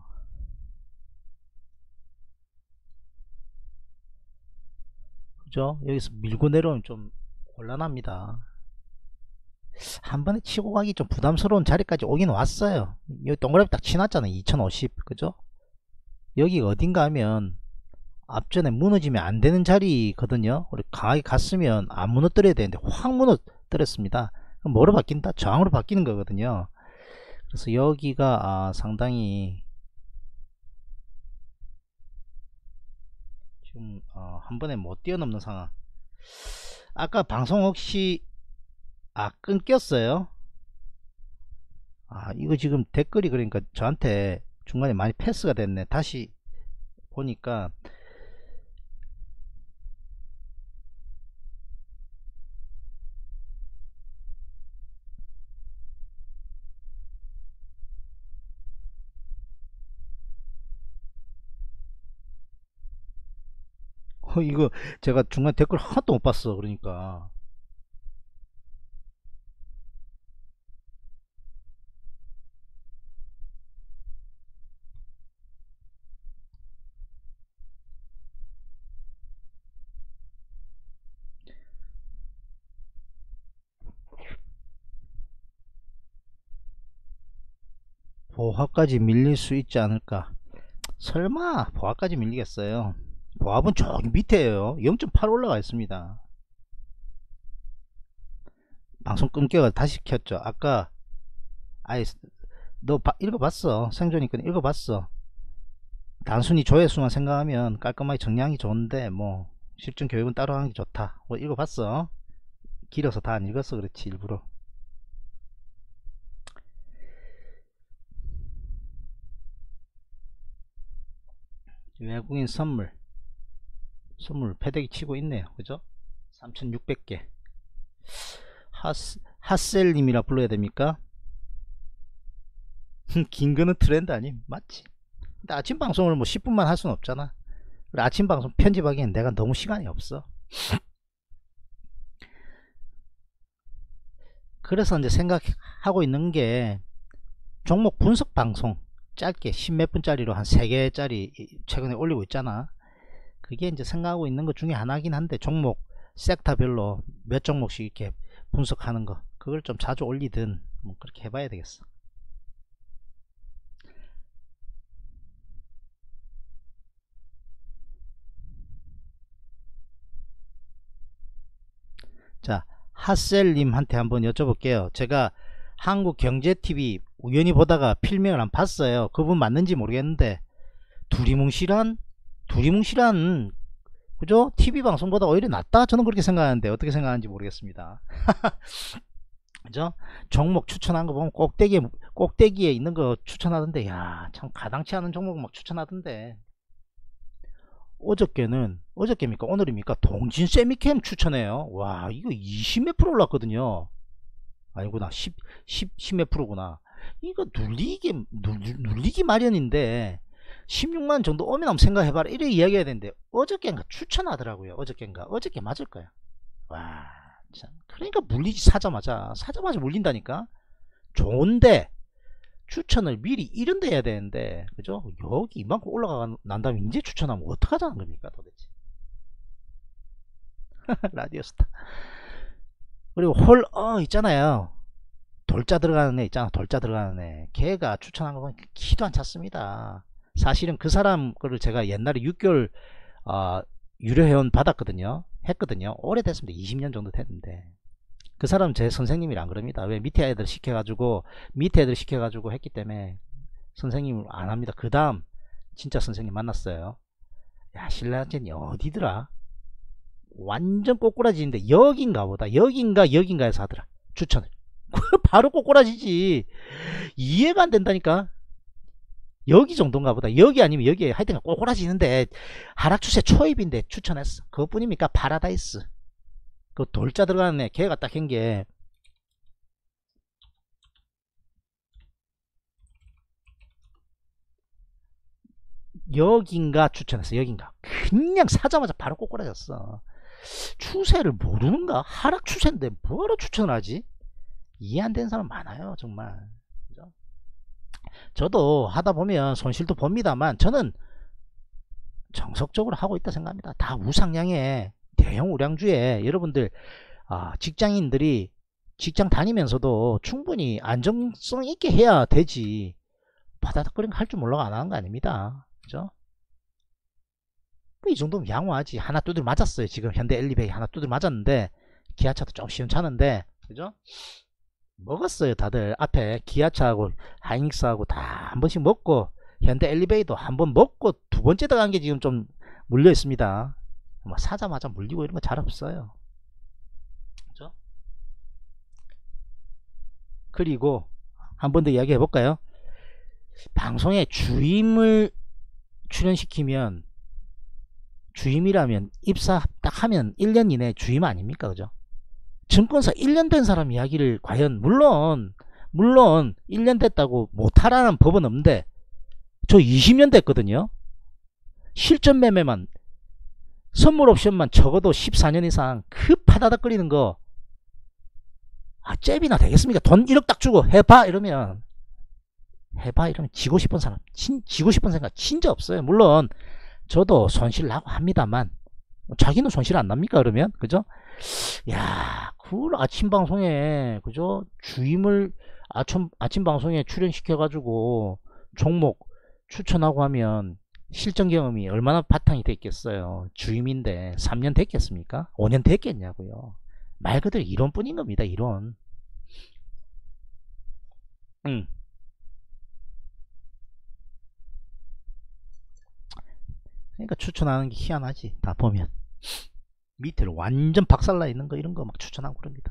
그죠? 여기서 밀고 내려오면 좀 곤란합니다. 한 번에 치고 가기 좀 부담스러운 자리까지 오긴 왔어요. 여기 동그라미 딱 치놨잖아요. 이천오십, 그죠? 여기가 어딘가 하면 앞전에 무너지면 안 되는 자리거든요. 우리 강하게 갔으면 안 무너뜨려야 되는데 확 무너뜨렸습니다. 그럼 뭐로 바뀐다? 저항으로 바뀌는 거거든요. 그래서 여기가 아, 상당히 지금 어, 한 번에 못 뛰어넘는 상황. 아까 방송 혹시 아 끊겼어요? 아 이거 지금 댓글이 그러니까 저한테 중간에 많이 패스가 됐네. 다시 보니까 어, 이거 제가 중간에 댓글 하나도 못 봤어. 그러니까 보합까지 밀릴 수 있지 않을까. 설마 보합까지 밀리겠어요? 보합은 저기 밑에요. 영 점 팔 올라가 있습니다. 방송 끊겨가 다시 켰죠. 아까 아이 너 바, 읽어봤어. 생존이니까 읽어봤어. 단순히 조회수만 생각하면 깔끔하게 정리하기 좋은데 뭐 실전 교육은 따로 하는 게 좋다. 뭐 읽어봤어. 길어서 다 안 읽었어. 그렇지 일부러. 외국인 선물 선물 패대기 치고 있네요. 그죠? 삼천육백 개. 하스, 핫셀님이라 불러야 됩니까? 긴 거는 트렌드 아님? 맞지? 근데 아침 방송을 뭐 십 분만 할 수는 없잖아. 아침 방송 편집하기엔 내가 너무 시간이 없어. 그래서 이제 생각하고 있는 게 종목 분석 방송 짧게 십몇 분짜리로 한 세 개짜리 최근에 올리고 있잖아. 그게 이제 생각하고 있는 것 중에 하나긴 한데 종목 섹터별로 몇 종목씩 이렇게 분석하는 거 그걸 좀 자주 올리든 뭐 그렇게 해봐야 되겠어. 자, 핫셀님한테 한번 여쭤볼게요. 제가 한국경제티비 우연히 보다가 필명을 안 봤어요. 그분 맞는지 모르겠는데 두리뭉실한 두리뭉실한 그죠? 티비 방송보다 오히려 낫다, 저는 그렇게 생각하는데 어떻게 생각하는지 모르겠습니다. 그죠? 종목 추천한 거 보면 꼭대기에 꼭대기에 있는 거 추천하던데, 야 참 가당치 않은 종목 막 추천하던데. 어저께는, 어저께입니까 오늘입니까, 동진 세미캠 추천해요. 와, 이거 이십 몇 프로 올랐거든요. 아니구나, 십, 십, 십 몇 프로구나. 이거 눌리기 눌, 눌리기 마련인데 십육만 정도 오면 한번 생각해봐라, 이래 이야기해야 되는데 어저께인가 추천하더라고요. 어저께인가 어저께 맞을 거야. 와 참, 그러니까 물리지. 사자마자 사자마자 물린다니까. 좋은데 추천을 미리 이런 데 해야 되는데, 그죠? 여기 이만큼 올라가 난 다음에 이제 추천하면 어떡하자는 겁니까 도대체. 라디오스타. 그리고 홀 어 있잖아요, 돌자 들어가는 애 있잖아. 돌자 들어가는 애, 걔가 추천한 거 보면 키도 안 찼습니다. 사실은 그 사람 거를 제가 옛날에 육 개월 어, 유료 회원 받았거든요. 했거든요. 오래됐습니다. 이십 년 정도 됐는데 그 사람 제 선생님이라 안 그럽니다. 왜? 밑에 애들 시켜가지고 밑에 애들 시켜가지고 했기 때문에 선생님을 안 합니다. 그 다음 진짜 선생님 만났어요. 야, 신라젠이 어디더라, 완전 꼬꾸라지인데 여긴가 보다, 여긴가 여긴가에서 하더라 추천을. 바로 꼬꾸라지지. 이해가 안 된다니까. 여기 정도인가 보다. 여기 아니면 여기에 하여튼 꼬꾸라지는데 하락 추세 초입인데 추천했어. 그것뿐입니까? 파라다이스, 그 돌자 들어가는 애, 걔가 딱 한 게 여긴가 추천했어. 여긴가. 그냥 사자마자 바로 꼬꾸라졌어. 추세를 모르는가? 하락 추세인데 뭐하러 추천을 하지? 이해 안 되는 사람 많아요 정말. 그죠? 저도 하다 보면 손실도 봅니다만 저는 정석적으로 하고 있다 생각합니다. 다 우상향에 대형 우량주에 여러분들 아, 직장인들이 직장 다니면서도 충분히 안정성 있게 해야 되지, 바다닥거리는 거 할 줄 몰라가 안 하는 거 아닙니다. 그죠? 이 정도면 양호하지. 하나 두들 맞았어요. 지금 현대 엘리베이 하나 두들 맞았는데 기아차도 좀 시원찮은데, 그죠? 먹었어요. 다들 앞에 기아차하고 하이닉스하고 다 한 번씩 먹고 현대 엘리베이도 한 번 먹고 두 번째 들어간 게 지금 좀 물려 있습니다. 뭐 사자마자 물리고 이런 거 잘 없어요. 그죠? 그리고 한 번 더 이야기 해볼까요? 방송에 주임을 출연시키면, 주임이라면 입사 딱 하면 일 년 이내 주임 아닙니까? 그죠? 증권사 일 년 된 사람 이야기를 과연, 물론 물론 일 년 됐다고 못하라는 법은 없는데 저 이십 년 됐거든요. 실전 매매만, 선물 옵션만 적어도 십사 년 이상 그 파다닥거리는 거, 아 잽이나 되겠습니까? 돈 일억 딱 주고 해봐 이러면, 해봐 이러면 지고 싶은 사람, 진, 지고 싶은 생각 진짜 없어요. 물론 저도 손실 나고 합니다만 자기는 손실 안 납니까 그러면? 그죠? 야, 그 아침 방송에, 그죠? 주임을 아침, 아침 방송에 출연시켜 가지고 종목 추천하고 하면 실전 경험이 얼마나 바탕이 됐겠어요. 주임인데 삼 년 됐겠습니까? 오 년 됐겠냐고요. 말 그대로 이론뿐인 겁니다. 이론. 응. 그러니까 추천하는 게 희한하지. 다 보면 밑에로 완전 박살나 있는 거 이런 거 막 추천하고 그럽니다.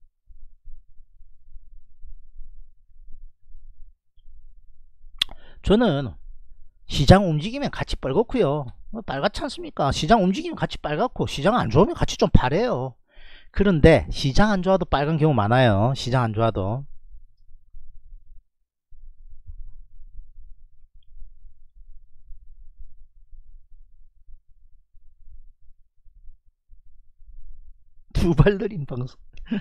저는 시장 움직이면 같이 빨갛고요. 뭐 빨갛지 않습니까? 시장 움직이면 같이 빨갛고 시장 안 좋으면 같이 좀 파래요. 그런데 시장 안 좋아도 빨간 경우 많아요. 시장 안 좋아도. 두 발 느린 방송.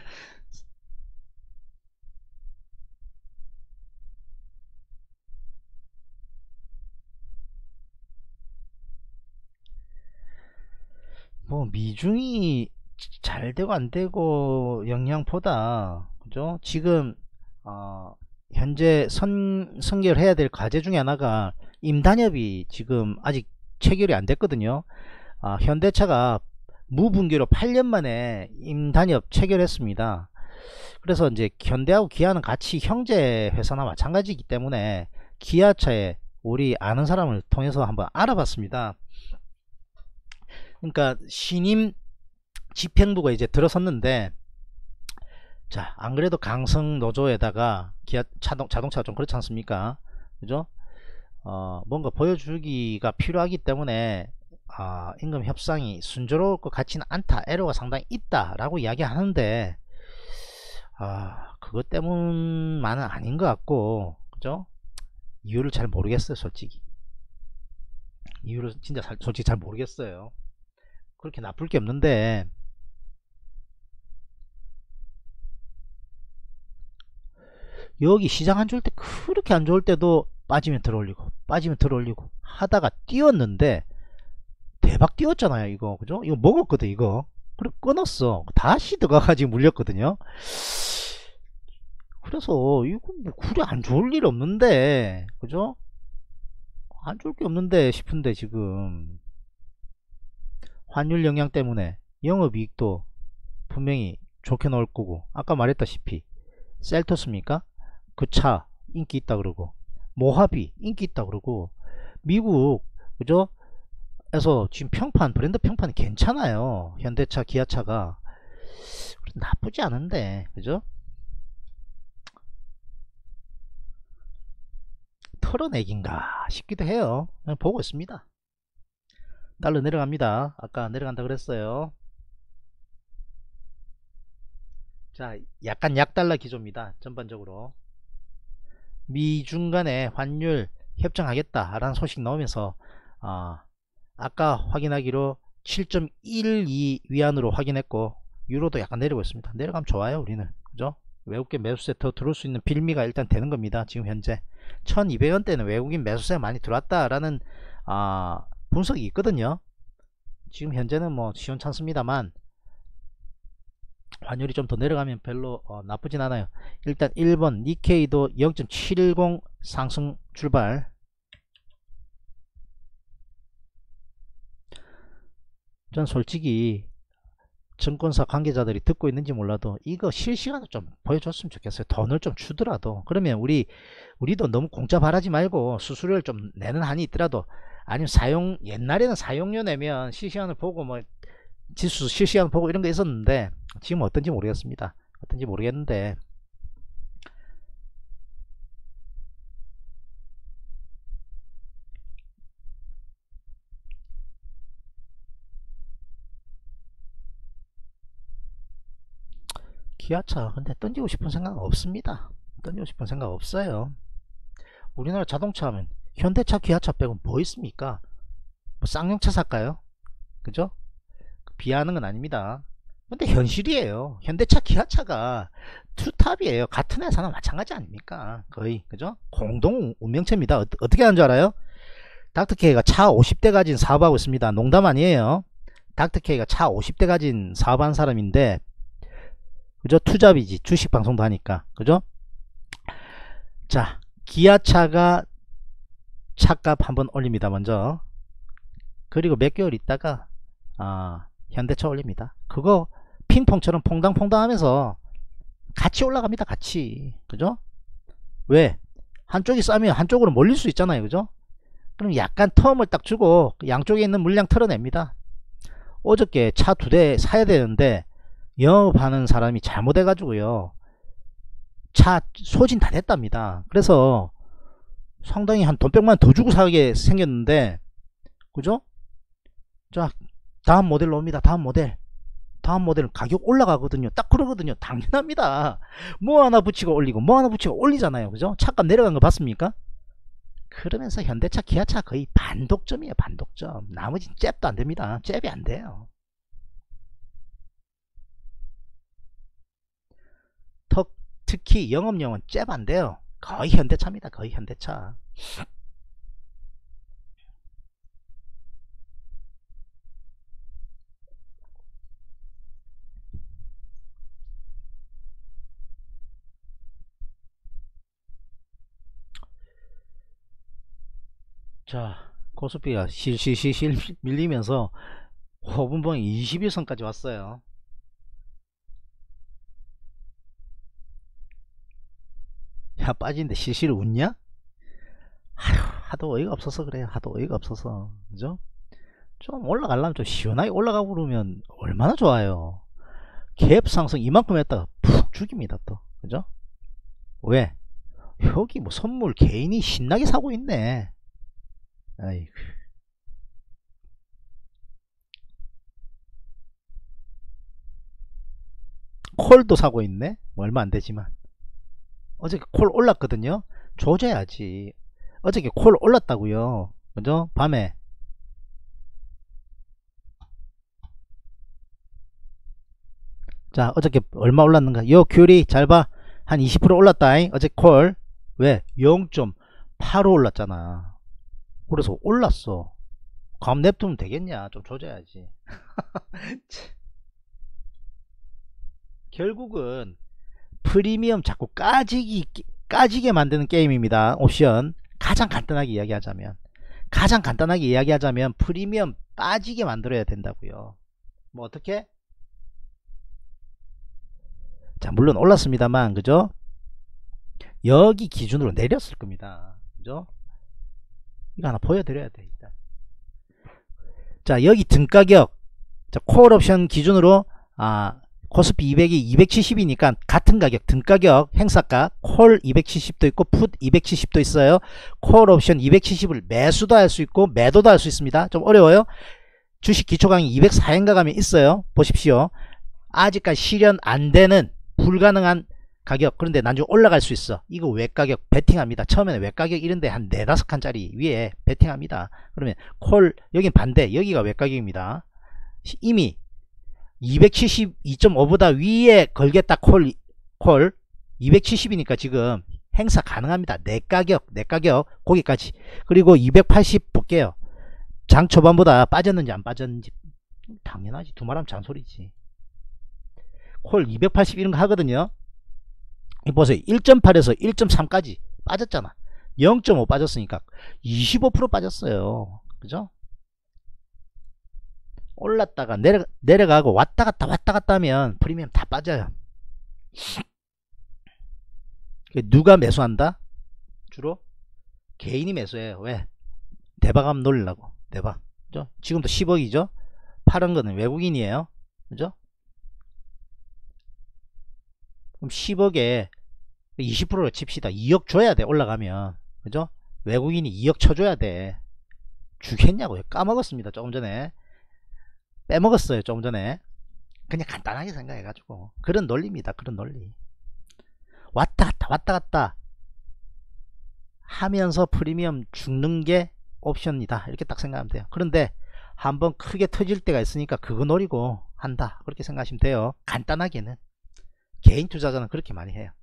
뭐 미중이 잘 되고 안 되고 영향보다, 그죠? 지금 어, 현재 선, 선결해야 될 과제 중에 하나가 임단협이 지금 아직 체결이 안 됐거든요. 아, 현대차가 무분기로 팔 년 만에 임단협 체결했습니다. 그래서 이제 현대하고 기아는 같이 형제 회사나 마찬가지이기 때문에 기아차에 우리 아는 사람을 통해서 한번 알아봤습니다. 그러니까 신임 집행부가 이제 들어섰는데, 자, 안 그래도 강성 노조에다가 기아 자동, 자동차가 좀 그렇지 않습니까? 그죠? 어, 뭔가 보여주기가 필요하기 때문에 아, 임금 협상이 순조로울 것 같지는 않다, 애로가 상당히 있다 라고 이야기하는데, 아, 그것 때문만은 아닌 것 같고, 그죠? 이유를 잘 모르겠어요, 솔직히. 이유를 진짜 살, 솔직히 잘 모르겠어요. 그렇게 나쁠 게 없는데, 여기 시장 안 좋을 때, 그렇게 안 좋을 때도 빠지면 들어올리고 빠지면 들어올리고 하다가 뛰었는데, 대박 뛰었잖아요 이거. 그죠? 이거 먹었거든 이거. 그래 끊었어. 다시 들어가가지고 물렸거든요. 그래서 이거 뭐 그리 안 좋을 일 없는데, 그죠? 안 좋을 게 없는데 싶은데, 지금 환율 영향 때문에 영업이익도 분명히 좋게 나올 거고, 아까 말했다시피 셀토스입니까? 그 차 인기 있다 그러고, 모하비 인기 있다 그러고, 미국 그죠? 에서 지금 평판, 브랜드 평판이 괜찮아요. 현대차, 기아차가. 나쁘지 않은데, 그죠? 털어내긴가 싶기도 해요. 그냥 보고 있습니다. 달러 내려갑니다. 아까 내려간다 그랬어요. 자, 약간 약달러 기조입니다. 전반적으로 미중 간의 환율 협정하겠다 라는 소식 나오면서, 어, 아까 확인하기로 칠 점 일이 위안으로 확인했고, 유로도 약간 내리고 있습니다. 내려가면 좋아요 우리는. 그죠? 외국계 매수세 더 들어올 수 있는 빌미가 일단 되는 겁니다. 지금 현재 천이백 원대는 외국인 매수세가 많이 들어왔다라는 아, 분석이 있거든요. 지금 현재는 뭐 시원찮습니다만, 환율이 좀 더 내려가면 별로 어, 나쁘진 않아요. 일단 일 번 니케이도 영 점 칠일공 상승 출발. 전 솔직히 증권사 관계자들이 듣고 있는지 몰라도 이거 실시간으로 좀 보여줬으면 좋겠어요. 돈을 좀 주더라도. 그러면 우리 우리도 너무 공짜 바라지 말고 수수료를 좀 내는 한이 있더라도, 아니면 사용, 옛날에는 사용료 내면 실시간을 보고 뭐 지수 실시간 보고 이런 거 있었는데, 지금 어떤지 모르겠습니다. 어떤지 모르겠는데, 기아차 근데 던지고 싶은 생각은 없습니다. 던지고 싶은 생각 없어요. 우리나라 자동차 하면 현대차, 기아차 빼고 뭐 있습니까? 뭐 쌍용차 살까요? 그죠? 비하하는 건 아닙니다. 근데 현실이에요. 현대차, 기아차가 투탑이에요. 같은 회사나 마찬가지 아닙니까? 거의. 그죠? 공동 운명체입니다. 어, 어떻게 하는 줄 알아요? 닥터케이가 차 오십 대 가진 사업하고 있습니다. 농담 아니에요. 닥터케이가 차 오십 대 가진 사업하는 사람인데, 그죠? 투잡이지. 주식 방송도 하니까. 그죠? 자, 기아차가 차값 한번 올립니다. 먼저. 그리고 몇 개월 있다가 아, 현대차 올립니다. 그거 핑퐁처럼 퐁당퐁당 하면서 같이 올라갑니다. 같이. 그죠? 왜? 한쪽이 싸면 한쪽으로 몰릴 수 있잖아요. 그죠? 그럼 약간 텀을 딱 주고 양쪽에 있는 물량 털어냅니다. 어저께 차 두 대 사야 되는데 영업하는 사람이 잘못해 가지고요, 차 소진 다 됐답니다. 그래서 상당히 한 돈 백만 원 더 주고 사게 생겼는데, 그죠? 자, 다음 모델로 옵니다. 다음 모델. 다음 모델은 가격 올라가거든요. 딱 그러거든요. 당연합니다. 뭐 하나 붙이고 올리고 뭐 하나 붙이고 올리잖아요. 그죠? 차값 내려간 거 봤습니까? 그러면서 현대차, 기아차 거의 반독점이에요. 반독점. 나머지는 잽도 안 됩니다. 잽이 안 돼요. 턱, 특히 영업용은 잽 안 돼요. 거의 현대차입니다. 거의 현대차. 자, 코스피가 실실실실 밀리면서 오 분봉 이십일 선까지 왔어요. 야, 빠지는데 실실 웃냐? 아휴, 하도 어이가 없어서 그래요. 하도 어이가 없어서. 그죠? 좀 올라가려면 좀 시원하게 올라가고 그러면 얼마나 좋아요. 갭 상승 이만큼 했다가 푹 죽입니다 또. 그죠? 왜? 여기 뭐 선물 개인이 신나게 사고 있네. 아이고. 콜도 사고 있네. 뭐 얼마 안 되지만 어저께 콜 올랐거든요. 조져야지. 어저께 콜 올랐다고요. 그죠? 밤에 자 어저께 얼마 올랐는가. 요 귤이 잘봐. 한 이십 퍼센트 올랐다잉. 어제 콜 왜? 영 점 팔오 올랐잖아. 그래서 올랐어. 감 냅두면 되겠냐. 좀 조져야지. 결국은 프리미엄 자꾸 까지기, 까지게 만드는 게임입니다. 옵션 가장 간단하게 이야기하자면 가장 간단하게 이야기하자면 프리미엄 빠지게 만들어야 된다고요. 뭐 어떻게? 자 물론 올랐습니다만 그죠? 여기 기준으로 내렸을 겁니다. 그죠? 이거 하나 보여드려야 돼 일단. 자 여기 등가격, 자 콜옵션 기준으로 아 코스피 이백이 이백칠십이니까 같은 가격, 등가격 행사가 콜 이백칠십도 있고 풋 이백칠십도 있어요. 콜옵션 이백칠십을 매수도 할 수 있고 매도도 할 수 있습니다. 좀 어려워요. 주식 기초 강의 이백사인가 가면 있어요. 보십시오. 아직까지 실현 안되는 불가능한 가격. 그런데 나중에 올라갈 수 있어. 이거 외가격 베팅합니다. 처음에는 외가격 이런데 한 네다섯 칸짜리 위에 베팅합니다. 그러면 콜 여긴 반대, 여기가 외가격입니다. 이미 이백칠십이 점 오보다 위에 걸겠다. 콜, 콜 이백칠십이니까 지금 행사 가능합니다. 내가격, 내가격 거기까지. 그리고 이백팔십 볼게요. 장 초반보다 빠졌는지 안 빠졌는지 당연하지. 두말하면 잔소리지. 콜 이백팔십 이런 거 하거든요. 보세요. 일 점 팔에서 일 점 삼까지 빠졌잖아. 영 점 오 빠졌으니까 이십오 퍼센트 빠졌어요. 그죠? 올랐다가 내려, 내려가고 왔다 갔다 왔다 갔다 하면 프리미엄 다 빠져요. 누가 매수한다? 주로 개인이 매수해요. 왜? 대박함 놀리려고. 대박. 그죠? 지금도 십억이죠? 파란 거는 외국인이에요. 그죠? 그럼 십억에 이십 퍼센트로 칩시다. 이억 줘야 돼. 올라가면. 그죠? 외국인이 이억 쳐줘야 돼. 주겠냐고요. 까먹었습니다. 조금 전에. 빼먹었어요. 조금 전에. 그냥 간단하게 생각해가지고. 그런 논리입니다. 그런 논리. 왔다 갔다 왔다 갔다 하면서 프리미엄 죽는 게 옵션이다. 이렇게 딱 생각하면 돼요. 그런데 한번 크게 터질 때가 있으니까 그거 노리고 한다. 그렇게 생각하시면 돼요. 간단하게는. 개인 투자자는 그렇게 많이 해요.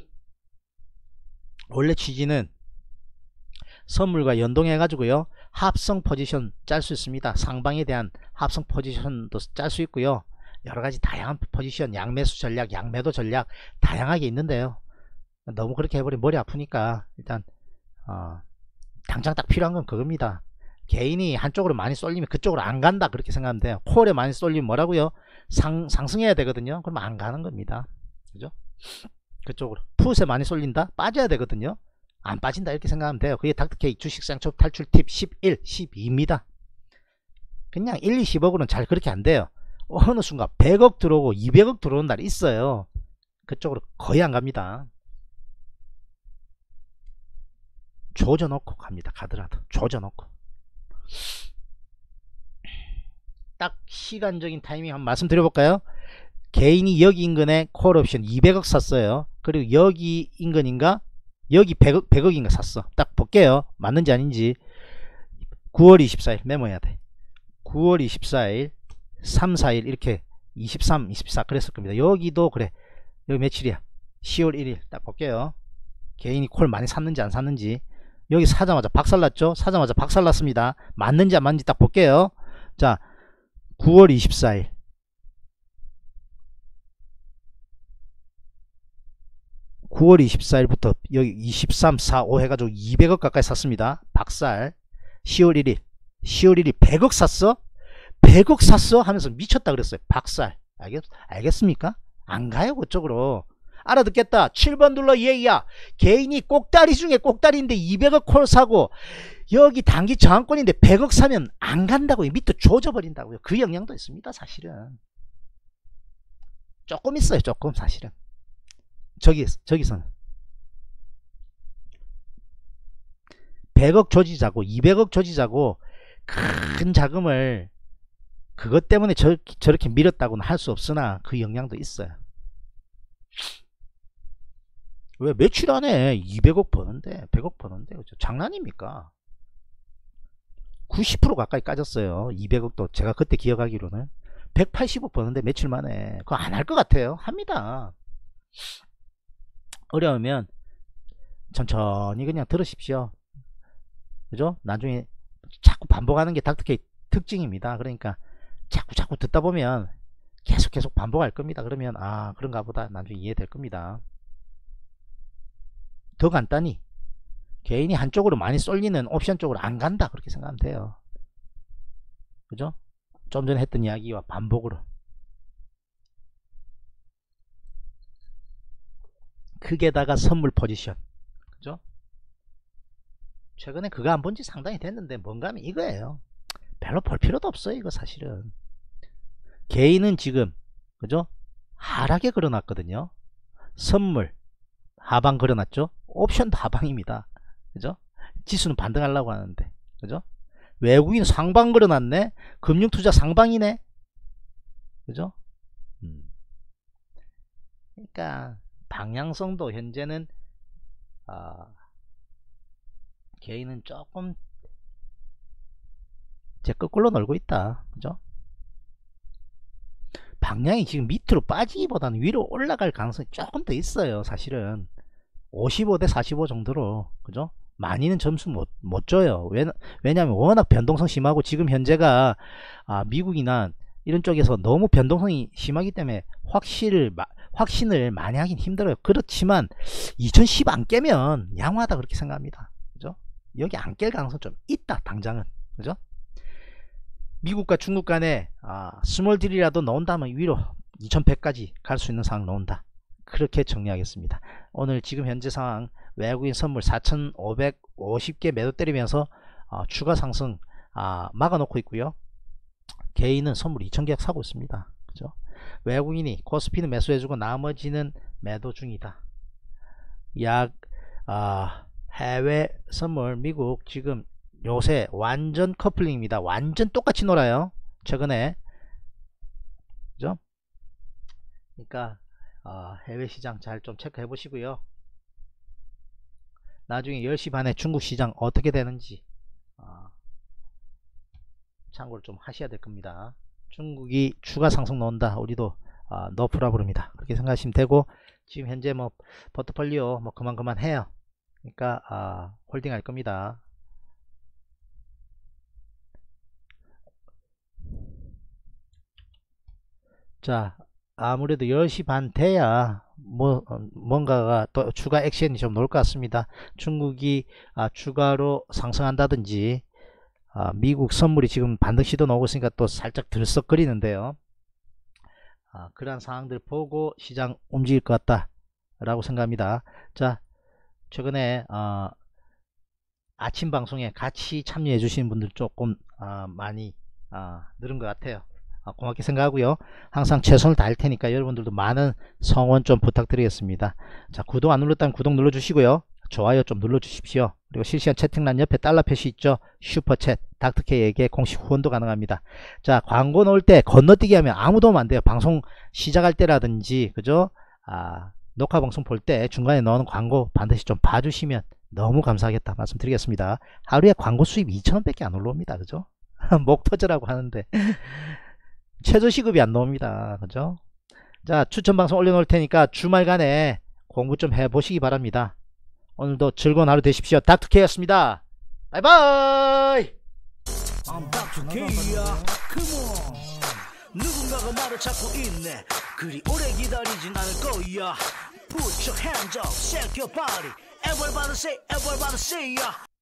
원래 취지는 선물과 연동해 가지고요 합성 포지션 짤 수 있습니다. 상방에 대한 합성 포지션도 짤 수 있고요, 여러가지 다양한 포지션, 양매수 전략, 양매도 전략 다양하게 있는데요, 너무 그렇게 해버리면 머리 아프니까 일단 어, 당장 딱 필요한 건 그겁니다. 개인이 한쪽으로 많이 쏠리면 그쪽으로 안 간다. 그렇게 생각하면 돼요. 콜에 많이 쏠리면 뭐라고요? 상, 상승해야 되거든요. 그럼 안 가는 겁니다. 그죠? 그쪽으로. 풋에 많이 쏠린다? 빠져야 되거든요. 안 빠진다. 이렇게 생각하면 돼요. 그게 닥터케이 주식시장 탈출 팁 십일, 십이입니다. 그냥 일, 이십억으로는 잘 그렇게 안 돼요. 어느 순간 백억 들어오고 이백억 들어오는 날이 있어요. 그쪽으로 거의 안 갑니다. 조져놓고 갑니다. 가더라도 조져놓고. 딱 시간적인 타이밍 한번 말씀드려볼까요? 개인이 여기 인근에 콜옵션 이백억 샀어요. 그리고 여기 인근인가 여기 백억, 백억인가 샀어. 딱 볼게요. 맞는지 아닌지. 구월 이십사일 메모해야 돼. 구월 이십사일 삼, 사일 이렇게 이십삼, 이십사 그랬을 겁니다. 여기도 그래. 여기 며칠이야? 시월 일일 딱 볼게요. 개인이 콜 많이 샀는지 안 샀는지. 여기 사자마자 박살났죠? 사자마자 박살났습니다. 맞는지 안 맞는지 딱 볼게요. 자, 구월 이십사일 구월 이십사일부터 여기 이십삼, 사, 오 해가지고 이백억 가까이 샀습니다. 박살. 시월 일일 시월 일일 백억 샀어? 백억 샀어? 하면서 미쳤다 그랬어요. 박살. 알겠, 알겠습니까? 안 가요 그쪽으로. 알아듣겠다. 칠 번 눌러. 예야. 개인이 꼭다리 중에 꼭다리인데 이백억 콜 사고 여기 단기 저항권인데 백억 사면 안 간다고요. 밑으로 조져버린다고요. 그 영향도 있습니다. 사실은 조금 있어요. 조금 사실은 저기, 저기서는 백억 조지자고 이백억 조지자고 큰 자금을 그것 때문에 저, 저렇게 밀었다고는 할 수 없으나 그 영향도 있어요. 왜 며칠 안에 이백억 버는데 백억 버는데 그죠? 장난입니까? 구십 퍼센트 가까이 까졌어요. 이백억도 제가 그때 기억하기로는 백팔십억 버는데 며칠 만에. 그거 안 할 것 같아요. 합니다. 어려우면 천천히 그냥 들으십시오. 그죠? 나중에 자꾸 반복하는 게 닥터케이 특징입니다. 그러니까 자꾸 자꾸 듣다 보면 계속 계속 반복할 겁니다. 그러면 아 그런가 보다 나중에 이해될 겁니다. 더 간단히 개인이 한쪽으로 많이 쏠리는 옵션 쪽으로 안 간다 그렇게 생각하면 돼요. 그죠? 좀 전에 했던 이야기와 반복으로 크게다가 선물 포지션. 그죠? 최근에 그거 안 본지 상당히 됐는데 뭔가 하면 이거예요. 별로 볼 필요도 없어요. 이거 사실은 개인은 지금 그죠? 하락에 걸어놨거든요. 선물 하방 걸어놨죠. 옵션도 하방입니다. 그죠? 지수는 반등하려고 하는데 그죠? 외국인 상방 걸어놨네. 금융투자 상방이네. 그죠? 음. 그러니까 방향성도 현재는 아, 개인은 조금 제 거꾸로 놀고 있다. 그죠? 방향이 지금 밑으로 빠지기보다는 위로 올라갈 가능성이 조금 더 있어요. 사실은 오십오 대 사십오 정도로. 그죠? 많이는 점수 못, 못 줘요. 왜, 왜냐하면 워낙 변동성 심하고 지금 현재가 아, 미국이나 이런 쪽에서 너무 변동성이 심하기 때문에 확실을, 확신을 많이 하긴 힘들어요. 그렇지만 이천십 안 깨면 양호하다 그렇게 생각합니다. 그죠? 여기 안 깰 가능성 좀 있다 당장은. 그죠? 미국과 중국 간에 아, 스몰 딜이라도 넣은다면 위로 이천백까지 갈 수 있는 상황 넣은다. 그렇게 정리하겠습니다. 오늘 지금 현재 상황 외국인 선물 사천오백오십 개 매도 때리면서 어, 추가 상승 아, 막아놓고 있고요. 개인은 선물 이천 개 사고 있습니다. 그죠? 외국인이 코스피는 매수해주고 나머지는 매도 중이다. 약 아, 해외 선물 미국 지금 요새 완전 커플링입니다. 완전 똑같이 놀아요. 최근에. 그죠? 그러니까 어, 해외 시장 잘 좀 체크해 보시고요. 나중에 열 시 반에 중국 시장 어떻게 되는지 어, 참고를 좀 하셔야 될 겁니다. 중국이 추가 상승 넣는다. 우리도 어, 너프라 부릅니다. 그렇게 생각하시면 되고 지금 현재 뭐 포트폴리오 뭐 그만 그만 해요. 그러니까 어, 홀딩 할 겁니다. 자, 아무래도 열 시 반 돼야 뭐 뭔가가 또 추가 액션이 좀 나올 것 같습니다. 중국이 아, 추가로 상승한다든지 아, 미국 선물이 지금 반등 시도 나오고 있으니까 또 살짝 들썩거리는데요. 아, 그러한 상황들 보고 시장 움직일 것 같다 라고 생각합니다. 자, 최근에 어, 아침 방송에 같이 참여해 주시는 분들 조금 어, 많이 어, 늘은 것 같아요. 어, 고맙게 생각하고요. 항상 최선을 다할 테니까 여러분들도 많은 성원 좀 부탁드리겠습니다. 자, 구독 안 눌렀다면 구독 눌러 주시고요. 좋아요 좀 눌러 주십시오. 그리고 실시간 채팅란 옆에 달러 표시 있죠. 슈퍼챗 닥터케이에게 공식 후원도 가능합니다. 자, 광고 넣을 때 건너뛰기 하면 아무 도움 안 돼요. 방송 시작할 때라든지 그죠? 아, 녹화 방송 볼 때 중간에 넣는 광고 반드시 좀 봐주시면 너무 감사하겠다 말씀드리겠습니다. 하루에 광고 수입 이천 원 밖에 안 올라옵니다. 그죠? 목 터져라고 하는데 최저시급이 안 나옵니다. 그죠? 자, 추천 방송 올려놓을 테니까 주말간에 공부 좀 해보시기 바랍니다. 오늘도 즐거운 하루 되십시오. 닥터케이였습니다. 바이바이. I'm 닥터 K야. Come on. 누군가가 말을 찾고 있네. 그리 오래 기다리진 않을 거야. Put your hands up, shake your body. Everybody say, everybody say, yeah.